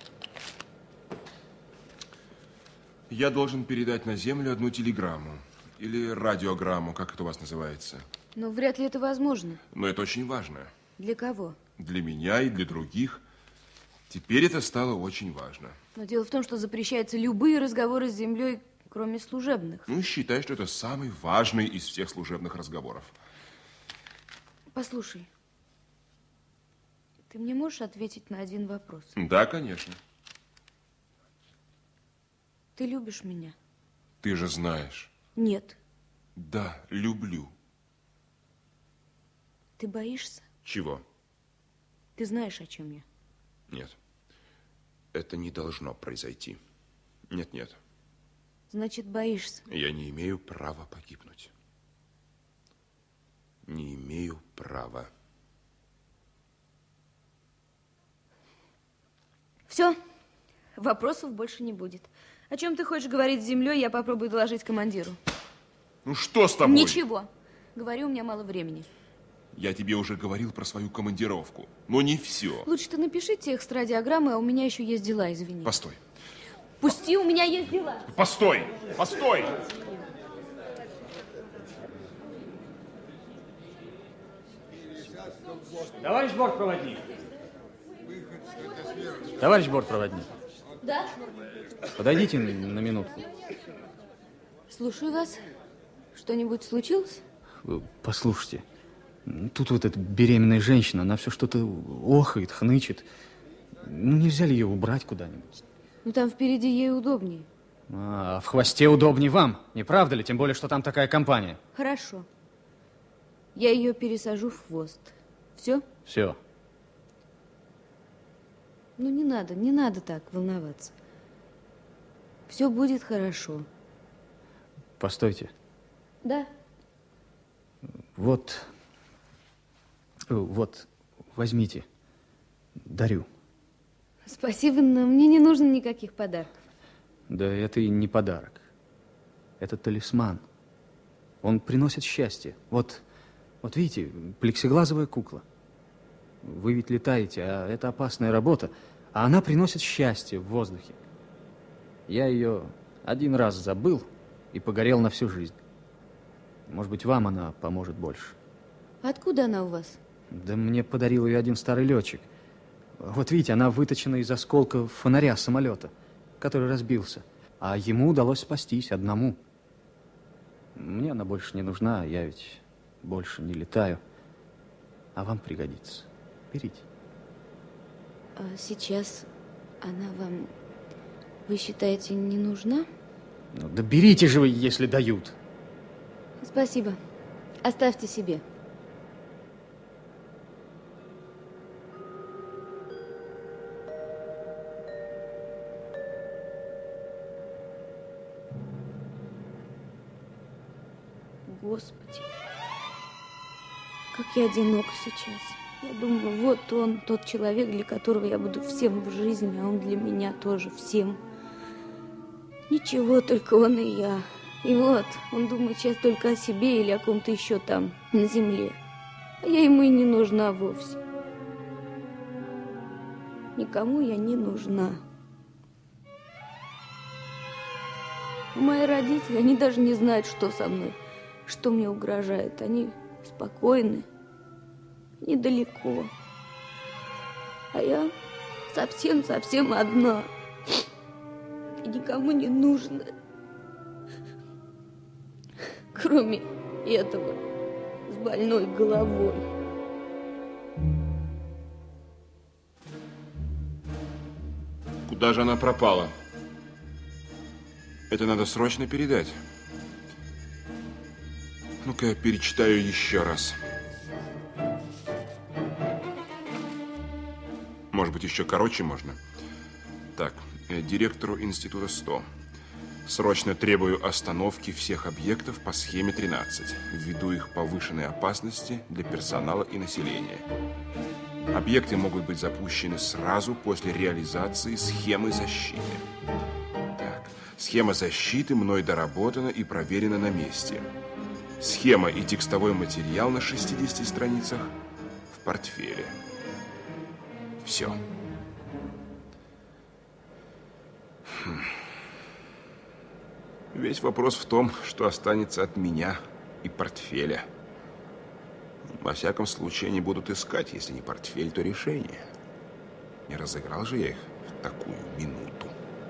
Я должен передать на землю одну телеграмму. Или радиограмму, как это у вас называется. Но вряд ли это возможно. Но это очень важно. Для кого? Для меня и для других. Теперь это стало очень важно. Но дело в том, что запрещаются любые разговоры с землей, кроме служебных. Ну, считай, что это самый важный из всех служебных разговоров. Послушай, ты мне можешь ответить на один вопрос? Да, конечно. Ты любишь меня? Ты же знаешь. Нет. Да, люблю. Ты боишься? Чего? Ты знаешь, о чем я? Нет. Это не должно произойти. Нет, нет. Значит, боишься? Я не имею права погибнуть. Не имею права. Все. Вопросов больше не будет. О чем ты хочешь говорить с землей, я попробую доложить командиру. Ну что с тобой? Ничего. Говорю, у меня мало времени. Я тебе уже говорил про свою командировку, но не все. Лучше ты напиши текст радиограммы, а у меня еще есть дела, извини. Постой. Пусти, у меня есть дела. Постой, постой. Товарищ бортпроводник. Товарищ бортпроводник. Да? Подойдите на минутку. Слушаю вас. Что-нибудь случилось? Послушайте, тут вот эта беременная женщина, она все что-то охает, хнычет. Ну, нельзя ли ее убрать куда-нибудь? Ну, там впереди ей удобнее. А, в хвосте удобнее вам, не правда ли? Тем более, что там такая компания. Хорошо. Я ее пересажу в хвост. Все? Все. Ну, не надо, не надо так волноваться. Все будет хорошо. Постойте. Да. Вот, вот, возьмите, дарю. Спасибо, но мне не нужно никаких подарков. Да это и не подарок. Это талисман. Он приносит счастье. Вот, вот видите, плексиглазовая кукла. Вы ведь летаете, а это опасная работа. А она приносит счастье в воздухе. Я ее один раз забыл и погорел на всю жизнь. Может быть, вам она поможет больше. Откуда она у вас? Да мне подарил ее один старый летчик. Вот видите, она выточена из осколка фонаря самолета, который разбился. А ему удалось спастись одному. Мне она больше не нужна, я ведь больше не летаю. А вам пригодится. Берите. А сейчас она вам, вы считаете, не нужна? Ну, да берите же вы, если дают. Спасибо. Оставьте себе. Господи, как я одинока сейчас. Я думаю, вот он, тот человек, для которого я буду всем в жизни, а он для меня тоже всем. Ничего, только он и я. И вот, он думает сейчас только о себе или о ком-то еще там, на земле. А я ему и не нужна вовсе. Никому я не нужна. Мои родители, они даже не знают, что со мной, что мне угрожает. Они спокойны, недалеко. А я совсем-совсем одна. И никому не нужна. Кроме этого, с больной головой. Куда же она пропала? Это надо срочно передать. Ну-ка, я перечитаю еще раз. Может быть, еще короче можно? Так, э, директору института сто. Срочно требую остановки всех объектов по схеме тринадцать, ввиду их повышенной опасности для персонала и населения. Объекты могут быть запущены сразу после реализации схемы защиты. Так, схема защиты мной доработана и проверена на месте. Схема и текстовой материал на шестидесяти страницах в портфеле. Все. Хм. Весь вопрос в том, что останется от меня и портфеля. Во всяком случае, они будут искать, если не портфель, то решение. Не разыграл же я их в такую минуту.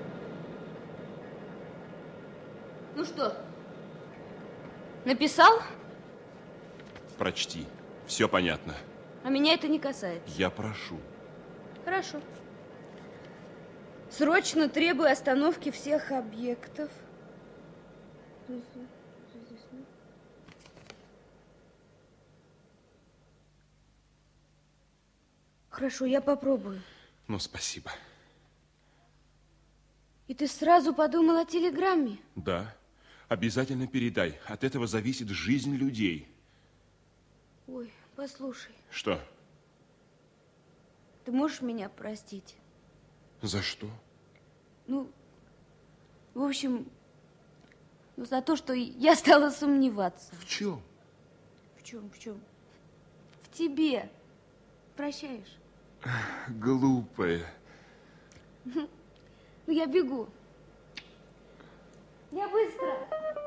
Ну что, написал? Прочти. Все понятно. А меня это не касается. Я прошу. Хорошо. Срочно требую остановки всех объектов. Хорошо, я попробую. Ну, спасибо. И ты сразу подумал о телеграмме? Да. Обязательно передай. От этого зависит жизнь людей. Ой, послушай. Что? Ты можешь меня простить? За что? Ну, в общем, ну, за то, что я стала сомневаться. В чем? В чем, в чем? В тебе. Прощаешь? Глупая. Ну, я бегу. Я быстро.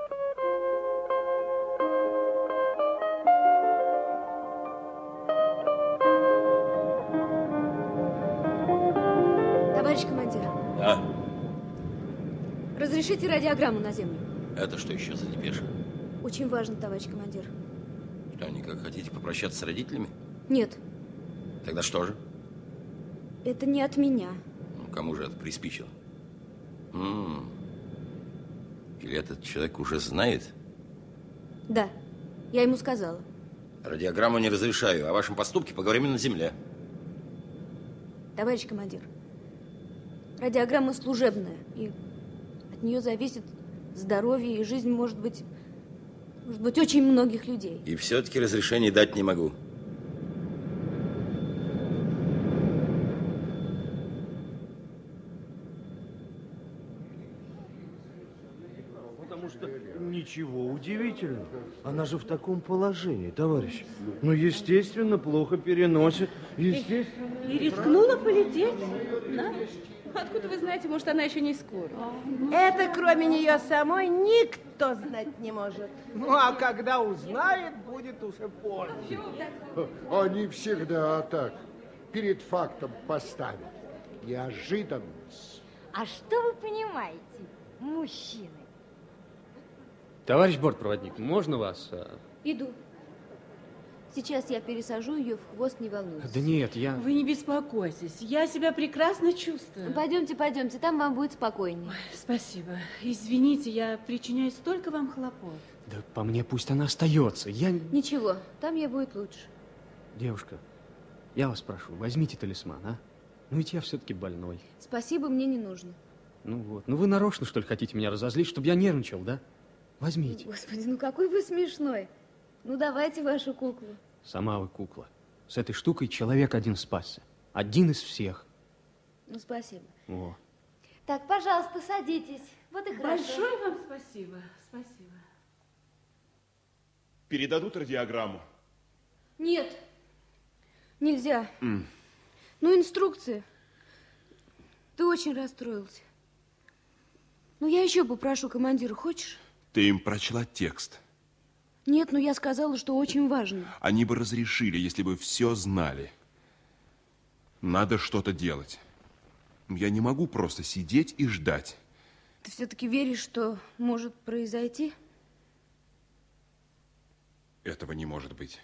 Товарищ командир. Да. Разрешите радиограмму на землю? Это что еще за депеша? Очень важно, товарищ командир. Что, никак хотите попрощаться с родителями? Нет. Тогда что же? Это не от меня. Ну, кому же это приспичило? М-м. Или этот человек уже знает? Да, я ему сказала. Радиограмму не разрешаю. О вашем поступке поговорим на земле. Товарищ командир, радиограмма служебная, и от нее зависит здоровье и жизнь, может быть, может быть, очень многих людей. И все-таки разрешения дать не могу. Ничего удивительного. Она же в таком положении, товарищ. Ну, естественно, плохо переносит. Естественно. И рискнула полететь? Да? Откуда вы знаете, может, она еще не скоро? Это кроме нее самой никто знать не может. Ну, а когда узнает, будет уже поздно. Они всегда так, перед фактом поставят. Неожиданность. А что вы понимаете, мужчины? Товарищ бортпроводник, можно вас? Иду. Сейчас я пересажу ее в хвост, не волнуйтесь. Да нет, я... Вы не беспокойтесь, я себя прекрасно чувствую. Пойдемте, пойдемте, там вам будет спокойнее. Ой, спасибо. Извините, я причиняю столько вам хлопот. Да по мне пусть она остается. Я... Ничего, там ей будет лучше. Девушка, я вас прошу, возьмите талисман, а? Ну ведь я все-таки больной. Спасибо, мне не нужно. Ну вот, ну вы нарочно, что ли, хотите меня разозлить, чтобы я нервничал, да? Возьмите. Господи, ну какой вы смешной. Ну давайте вашу куклу. Сама вы кукла. С этой штукой человек один спасся. Один из всех. Ну спасибо. О. Так, пожалуйста, садитесь. Вот и хорошо. Большое вам спасибо. Спасибо. Передадут радиограмму? Нет, нельзя. Mm. Ну, инструкция. Ты очень расстроился. Ну, я еще попрошу командира, хочешь? Ты им прочла текст? Нет, но я сказала, что очень важно. Они бы разрешили, если бы все знали. Надо что-то делать. Я не могу просто сидеть и ждать. Ты все-таки веришь, что может произойти? Этого не может быть.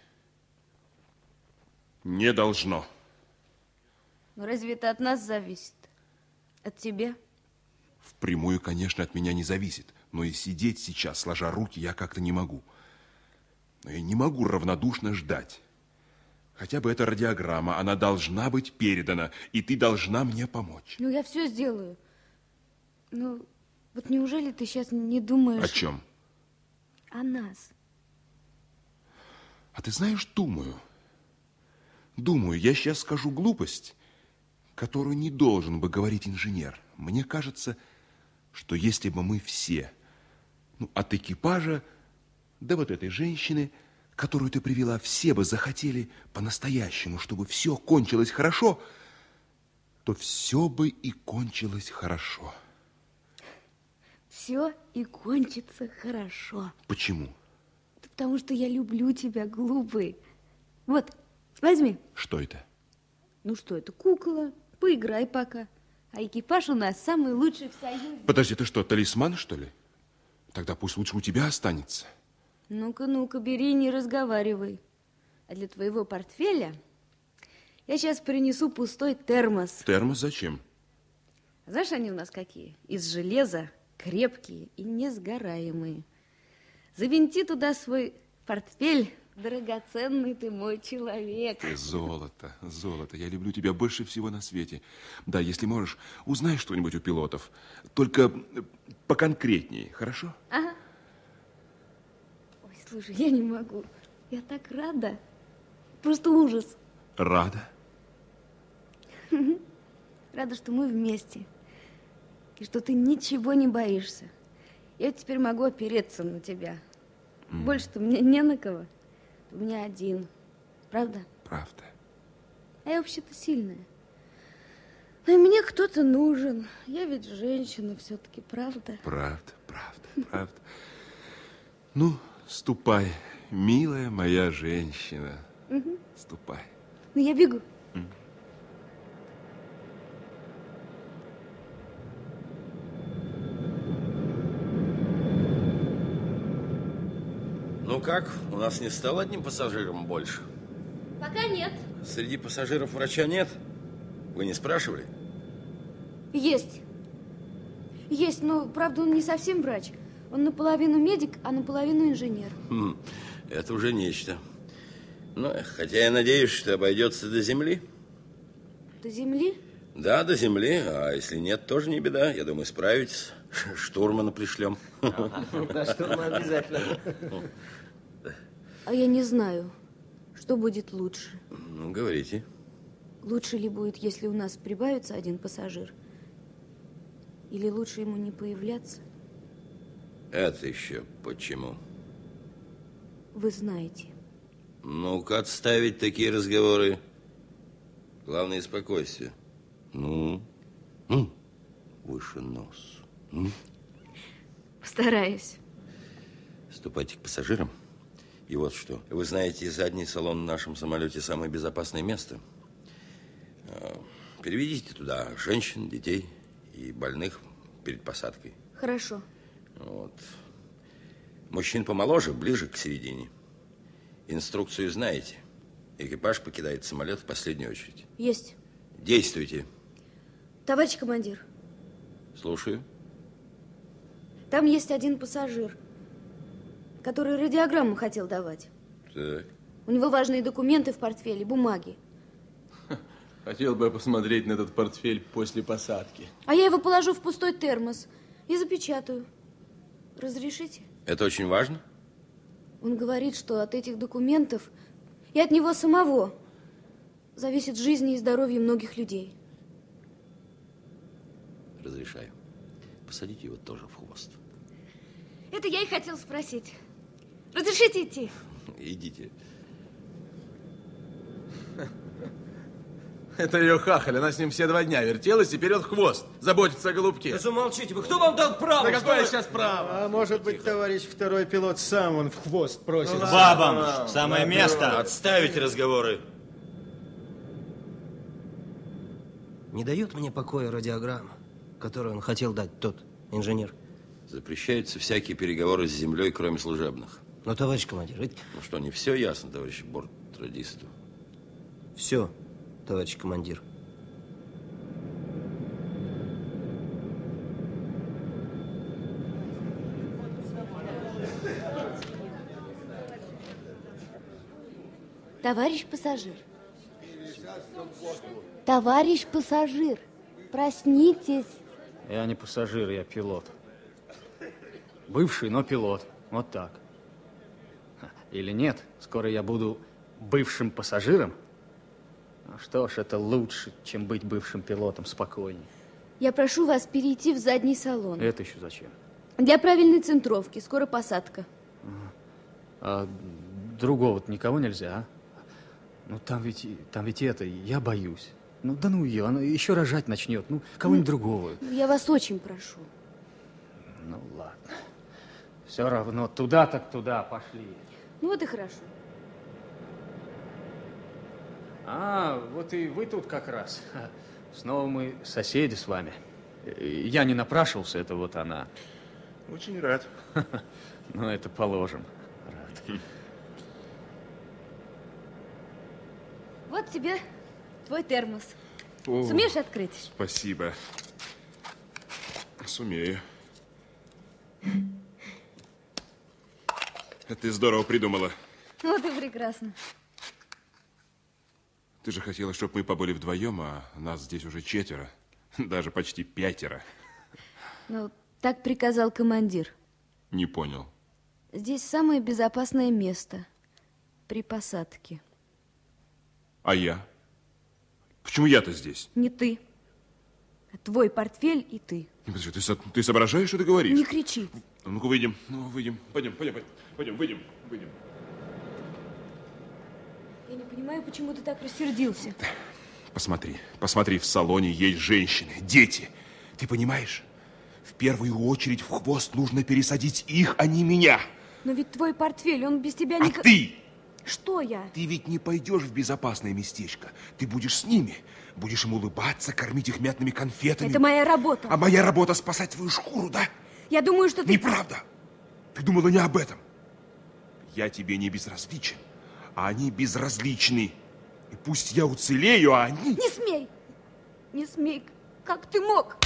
Не должно. Но разве это от нас зависит? От тебя? Впрямую, конечно, от меня не зависит. Но и сидеть сейчас, сложа руки, я как-то не могу. Но я не могу равнодушно ждать. Хотя бы эта радиограмма, она должна быть передана, и ты должна мне помочь. Ну, я все сделаю. Ну, вот неужели ты сейчас не думаешь... О чем? О нас. А ты знаешь, думаю. Думаю, я сейчас скажу глупость, которую не должен бы говорить инженер. Мне кажется, что если бы мы все, ну, от экипажа до вот этой женщины, которую ты привела, все бы захотели по-настоящему, чтобы все кончилось хорошо, то все бы и кончилось хорошо. все и кончится хорошо. Почему? Да потому что я люблю тебя, глупый. Вот, возьми. Что это? Ну что, это кукла. Поиграй пока. А экипаж у нас самый лучший в Союзе. Подожди, ты что, талисман, что ли? Тогда пусть лучше у тебя останется. Ну-ка, ну-ка, бери, не разговаривай. А для твоего портфеля я сейчас принесу пустой термос. Термос зачем? Знаешь, они у нас какие? Из железа, крепкие и несгораемые. Завинти туда свой портфель, драгоценный ты мой человек. Ты золото, золото. Я люблю тебя больше всего на свете. Да, если можешь, узнай что-нибудь у пилотов. Только поконкретнее, хорошо? Ага. Ой, слушай, я не могу. Я так рада. Просто ужас. Рада? Рада, что мы вместе. И что ты ничего не боишься. Я теперь могу опереться на тебя. Mm. Больше-то мне не на кого. У меня один. Правда? Правда. А я вообще-то сильная. Но и мне кто-то нужен. Я ведь женщина все-таки, правда? Правда, правда, правда. Ну, ступай, милая моя женщина. Угу. Ступай. Ну, я бегу. Mm. Ну как, у нас не стало одним пассажиром больше? Пока нет. Среди пассажиров врача нет? Вы не спрашивали? Есть. Есть, но, правда, он не совсем врач. Он наполовину медик, а наполовину инженер. Хм, это уже нечто. Ну, хотя я надеюсь, что обойдется до земли. До земли? Да, до земли. А если нет, тоже не беда. Я думаю, справитесь. Штурмана пришлем. Да, штурман обязательно. А я не знаю, что будет лучше. Ну, говорите. Лучше ли будет, если у нас прибавится один пассажир? Или лучше ему не появляться? Это еще почему? Вы знаете. Ну-ка, отставить такие разговоры. Главное, спокойствие. Ну, ну, выше нос. Ну. Постараюсь. Ступайте к пассажирам. И вот что. Вы знаете, задний салон в нашем самолете самое безопасное место. Переведите туда женщин, детей и больных перед посадкой. Хорошо. Вот. Мужчин помоложе, ближе к середине. Инструкцию знаете. Экипаж покидает самолет в последнюю очередь. Есть. Действуйте. Товарищ командир. Слушаю. Там есть один пассажир, который радиограмму хотел давать. Так. У него важные документы в портфеле, бумаги. Хотел бы я посмотреть на этот портфель после посадки. А я его положу в пустой термос и запечатаю. Разрешите? Это очень важно? Он говорит, что от этих документов и от него самого зависит жизнь и здоровье многих людей. Разрешаю. Посадите его тоже в хвост. Это я и хотел спросить. Разрешите идти? Идите. Это ее хахаль, она с ним все два дня вертелась и вперед хвост. Заботится о голубке. Да замолчите вы, кто вам дал право? Да какое вы... сейчас право? А может быть, товарищ второй пилот сам он в хвост просит. Ну, бабам самое место. Отставить разговоры. Не дает мне покоя радиограмма, которую он хотел дать тот инженер. Запрещаются всякие переговоры с землей, кроме служебных. Но, товарищ командир, ведь... Ну что, не все ясно, товарищ бортрадисту? Все, товарищ командир. Товарищ пассажир. Товарищ пассажир, проснитесь. Я не пассажир, я пилот. Бывший, но пилот. Вот так. Или нет, скоро я буду бывшим пассажиром. Ну что ж, это лучше, чем быть бывшим пилотом, спокойнее. Я прошу вас перейти в задний салон. Это еще зачем? Для правильной центровки, скоро посадка. А другого-то никого нельзя, а? Ну, там ведь, там ведь это, я боюсь. Ну, да ну ее, она еще рожать начнет. Ну, кого-нибудь другого. Я вас очень прошу. Ну, ладно. Все равно, туда так туда, пошли. Ну, вот и хорошо. А, вот и вы тут как раз. Снова мы соседи с вами. Я не напрашивался, это вот она. Очень рад. Ну, это положим. Рад. Вот тебе твой термос. О, Сумеешь открыть? Спасибо. Сумею. Ты здорово придумала. Вот и прекрасно. Ты же хотела, чтобы мы побыли вдвоем, а нас здесь уже четверо. Даже почти пятеро. Ну, так приказал командир. Не понял. Здесь самое безопасное место. При посадке. А я? Почему я-то здесь? Не ты. А твой портфель и ты. Подожди, ты, со- ты соображаешь, что ты говоришь? Не кричи. Ну-ка, выйдем. Ну, выйдем. Пойдем, пойдем, пойдем, выйдем, выйдем. Я не понимаю, почему ты так рассердился. Посмотри, посмотри, в салоне есть женщины, дети. Ты понимаешь? В первую очередь в хвост нужно пересадить их, а не меня. Но ведь твой портфель, он без тебя А никак... ты? Что я? Ты ведь не пойдешь в безопасное местечко. Ты будешь с ними. Будешь им улыбаться, кормить их мятными конфетами. Это моя работа. А моя работа спасать твою шкуру, да? Я думаю, что ты... Неправда. Ты думала не об этом. Я тебе не безразличен, а они безразличны. И пусть я уцелею, а они... Не смей! Не смей! Как ты мог?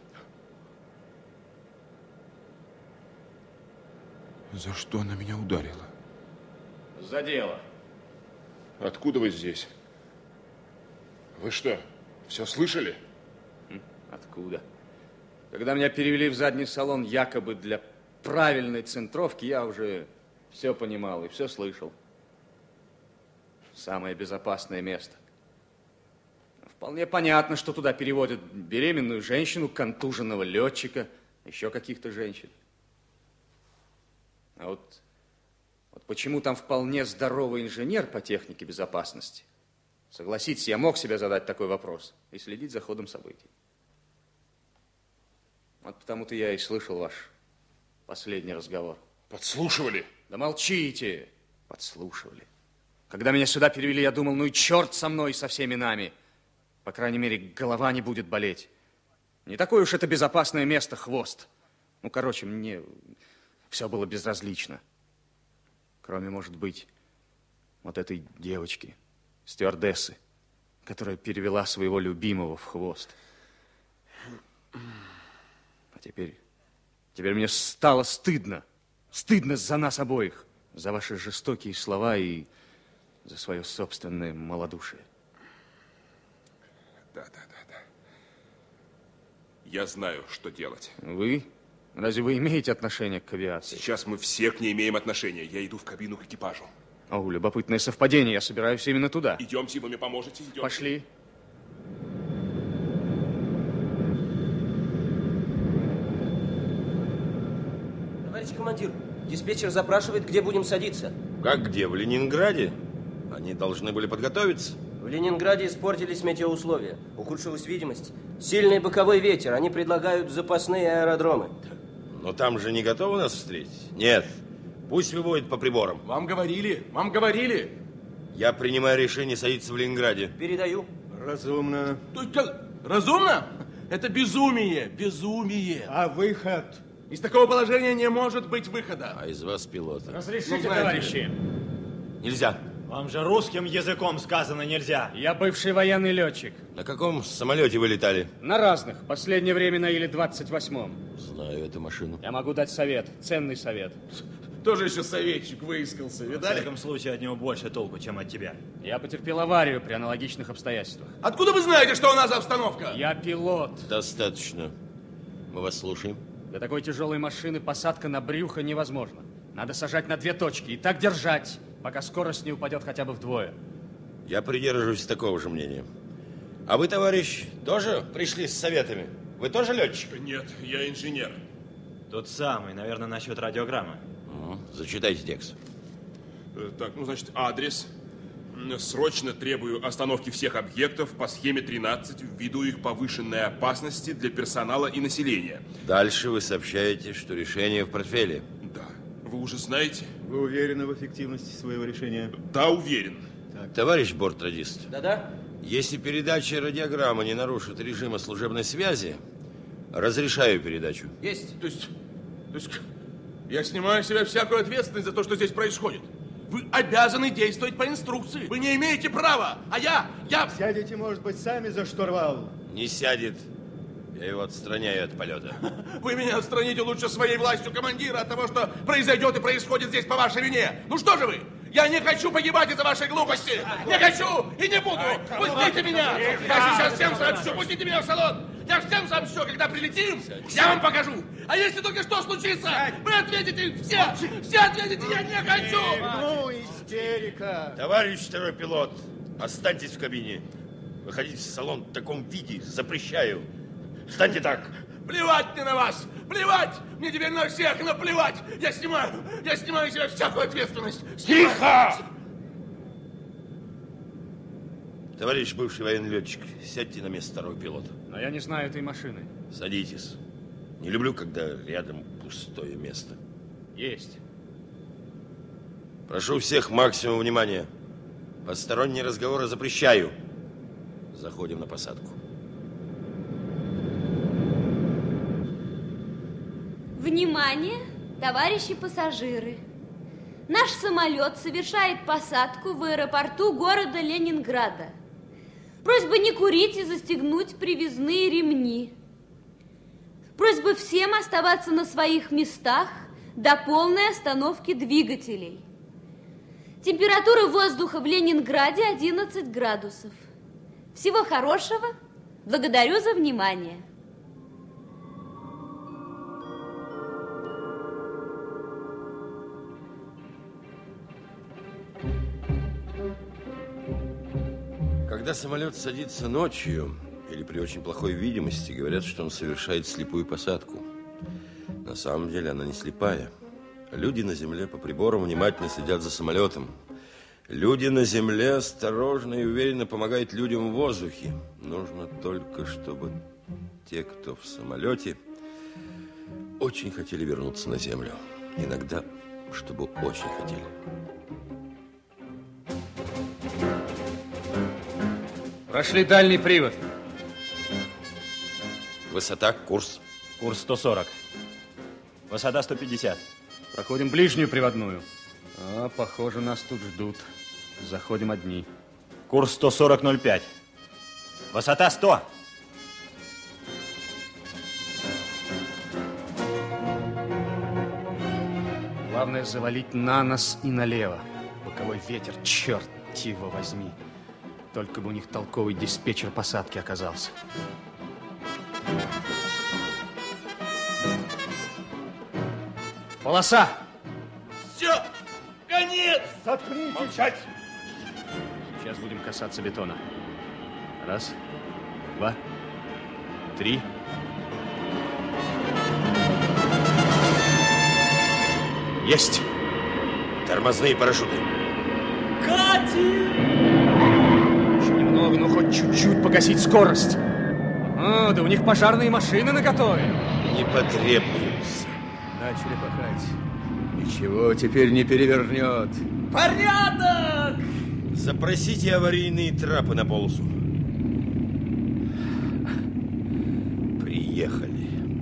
За что она меня ударила? За дело. Откуда вы здесь? Вы что, все слышали? Откуда? Когда меня перевели в задний салон якобы для правильной центровки, я уже все понимал и все слышал. Самое безопасное место. Вполне понятно, что туда переводят беременную женщину, контуженного летчика, еще каких-то женщин. А вот, вот почему там вполне здоровый инженер по технике безопасности? Согласитесь, я мог себе задать такой вопрос и следить за ходом событий. Вот потому-то я и слышал ваш последний разговор. Подслушивали? Да молчите! Подслушивали. Когда меня сюда перевели, я думал, ну и черт со мной, со всеми нами. По крайней мере, голова не будет болеть. Не такое уж это безопасное место, хвост. Ну, короче, мне все было безразлично. Кроме, может быть, вот этой девочки, стюардессы, которая перевела своего любимого в хвост. А теперь, теперь мне стало стыдно. Стыдно за нас обоих, за ваши жестокие слова и за свое собственное малодушие. Да, да, да, да. Я знаю, что делать. Вы? Разве вы имеете отношение к авиации? Сейчас мы все к ней имеем отношение. Я иду в кабину к экипажу. О, любопытное совпадение. Я собираюсь именно туда. Идемте, вы мне поможете. Идемте. Пошли. Товарищ командир, диспетчер запрашивает, где будем садиться. Как где? В Ленинграде? Они должны были подготовиться. В Ленинграде испортились метеоусловия, ухудшилась видимость. Сильный боковой ветер, они предлагают запасные аэродромы. Но там же не готовы нас встретить? Нет. Пусть выводят по приборам. Вам говорили, вам говорили. Я принимаю решение садиться в Ленинграде. Передаю. Разумно. Разумно? Это безумие, безумие. А выход? Из такого положения не может быть выхода. А из вас пилота? Разрешите, Ну, знаете, товарищи? Нельзя. Вам же русским языком сказано нельзя. Я бывший военный летчик. На каком самолете вы летали? На разных. Последнее время на Иле двадцать восьмом. Знаю эту машину. Я могу дать совет. Ценный совет. Тоже еще советчик выискался, В видали? всяком случае, от него больше толку, чем от тебя. Я потерпел аварию при аналогичных обстоятельствах. Откуда вы знаете, что у нас за обстановка? Я пилот. Достаточно. Мы вас слушаем. Для такой тяжелой машины посадка на брюхо невозможна. Надо сажать на две точки и так держать, пока скорость не упадет хотя бы вдвое. Я придерживаюсь такого же мнения. А вы, товарищ, тоже пришли с советами? Вы тоже летчик? Нет, я инженер. Тот самый, наверное, насчет радиограммы. Угу. Зачитайте текст. Э, Так, ну, значит, адрес. Срочно требую остановки всех объектов по схеме тринадцать ввиду их повышенной опасности для персонала и населения. Дальше вы сообщаете, что решение в портфеле. Да. Вы уже знаете? Вы уверены в эффективности своего решения? Да, уверен. Так. Товарищ бортрадист. Да-да. Если передача радиограммы не нарушит режима служебной связи, разрешаю передачу. Есть. То есть, то есть я снимаю с себя всякую ответственность за то, что здесь происходит. Вы обязаны действовать по инструкции. Вы не имеете права. А я, я... Сядете, может быть, сами за штурвал. Не сядет. Я его отстраняю от полета. Вы меня отстраните лучше своей властью командира от того, что произойдет и происходит здесь по вашей вине. Ну что же вы? Я не хочу погибать из-за вашей глупости. Не хочу и не буду. Пустите меня. Я сейчас всем сообщу. Пустите меня в салон. Я всем сообщу, когда прилетим, я вам покажу. А если только что случится, вы ответите все. Все ответите, я не хочу. Ну, истерика. Товарищ второй пилот, останьтесь в кабине. Выходить в салон в таком виде запрещаю. Встаньте так. Плевать мне на вас! Плевать! Мне теперь на всех наплевать! Я снимаю! Я снимаю с себя всякую ответственность! Снимаю. Тихо! Товарищ бывший военный летчик, сядьте на место второго пилота. Но я не знаю этой машины. Садитесь. Не люблю, когда рядом пустое место. Есть. Прошу всех максимум внимания. Посторонние разговоры запрещаю. Заходим на посадку. Внимание, товарищи пассажиры! Наш самолет совершает посадку в аэропорту города Ленинграда. Просьба не курить и застегнуть привязные ремни. Просьба всем оставаться на своих местах до полной остановки двигателей. Температура воздуха в Ленинграде одиннадцать градусов. Всего хорошего. Благодарю за внимание. Когда самолет садится ночью или при очень плохой видимости, говорят, что он совершает слепую посадку. На самом деле она не слепая. Люди на земле по приборам внимательно следят за самолетом. Люди на земле осторожно и уверенно помогают людям в воздухе. Нужно только, чтобы те, кто в самолете, очень хотели вернуться на землю. Иногда, чтобы очень хотели. Прошли дальний привод. Высота, курс. Курс сто сорок. Высота сто пятьдесят. Проходим ближнюю приводную. А, похоже, нас тут ждут. Заходим одни. Курс сто сорок ноль пять. Высота сто. Главное завалить на нос и налево. Боковой ветер, черт его возьми. Только бы у них толковый диспетчер посадки оказался. Полоса! Все! Конец! Заткнитесь! Молчать! Сейчас будем касаться бетона. Раз, два, три. Есть! Тормозные парашюты. Катя! Еще немного, но хоть чуть-чуть погасить скорость. А, да у них пожарные машины наготове. Не потребуются. Начали пахать. Ничего теперь не перевернет. Порядок! Запросите аварийные трапы на полосу. Приехали.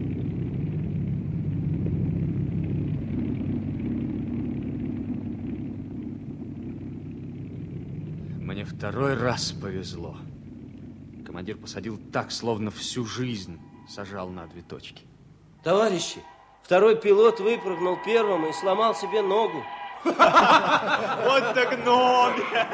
Мне второй раз повезло. Командир посадил так, словно всю жизнь сажал на две точки. Товарищи, второй пилот выпрыгнул первым и сломал себе ногу. Вот так номер!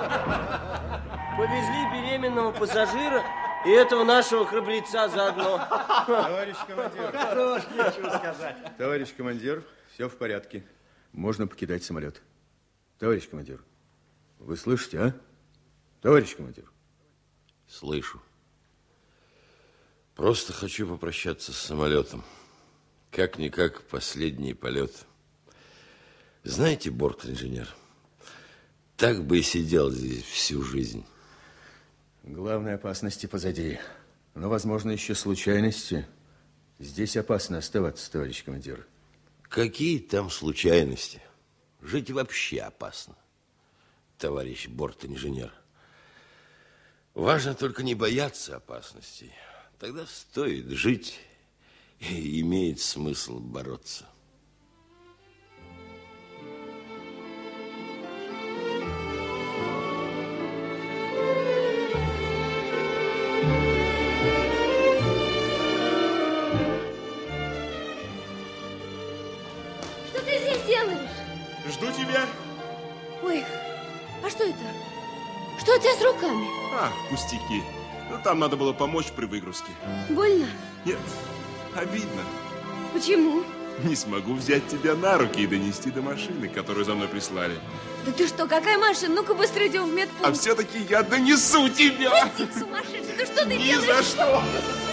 Повезли беременного пассажира и этого нашего храбреца заодно. Товарищ командир. Хорош, нечего сказать. Товарищ командир, все в порядке. Можно покидать самолет. Товарищ командир, вы слышите, а? Товарищ командир. Слышу. Просто хочу попрощаться с самолетом. Как-никак последний полет. Знаете, борт-инженер, Так бы и сидел здесь всю жизнь. Главные опасности позади. Но, возможно, еще случайности. Здесь опасно оставаться, товарищ командир. Какие там случайности? Жить вообще опасно, товарищ бортинженер. Важно только не бояться опасностей. Тогда стоит жить, и имеет смысл бороться. Что ты здесь делаешь? Жду тебя. Ой, а что это? Что у тебя с руками? А, пустяки. Ну, там надо было помочь при выгрузке. Больно? Нет, обидно. Почему? Не смогу взять тебя на руки и донести до машины, которую за мной прислали. Да ты что, какая машина? Ну-ка быстро идем в медпункт. А все-таки я донесу тебя! Пусти, сумасшедший, ты что ты Ни делаешь? за что!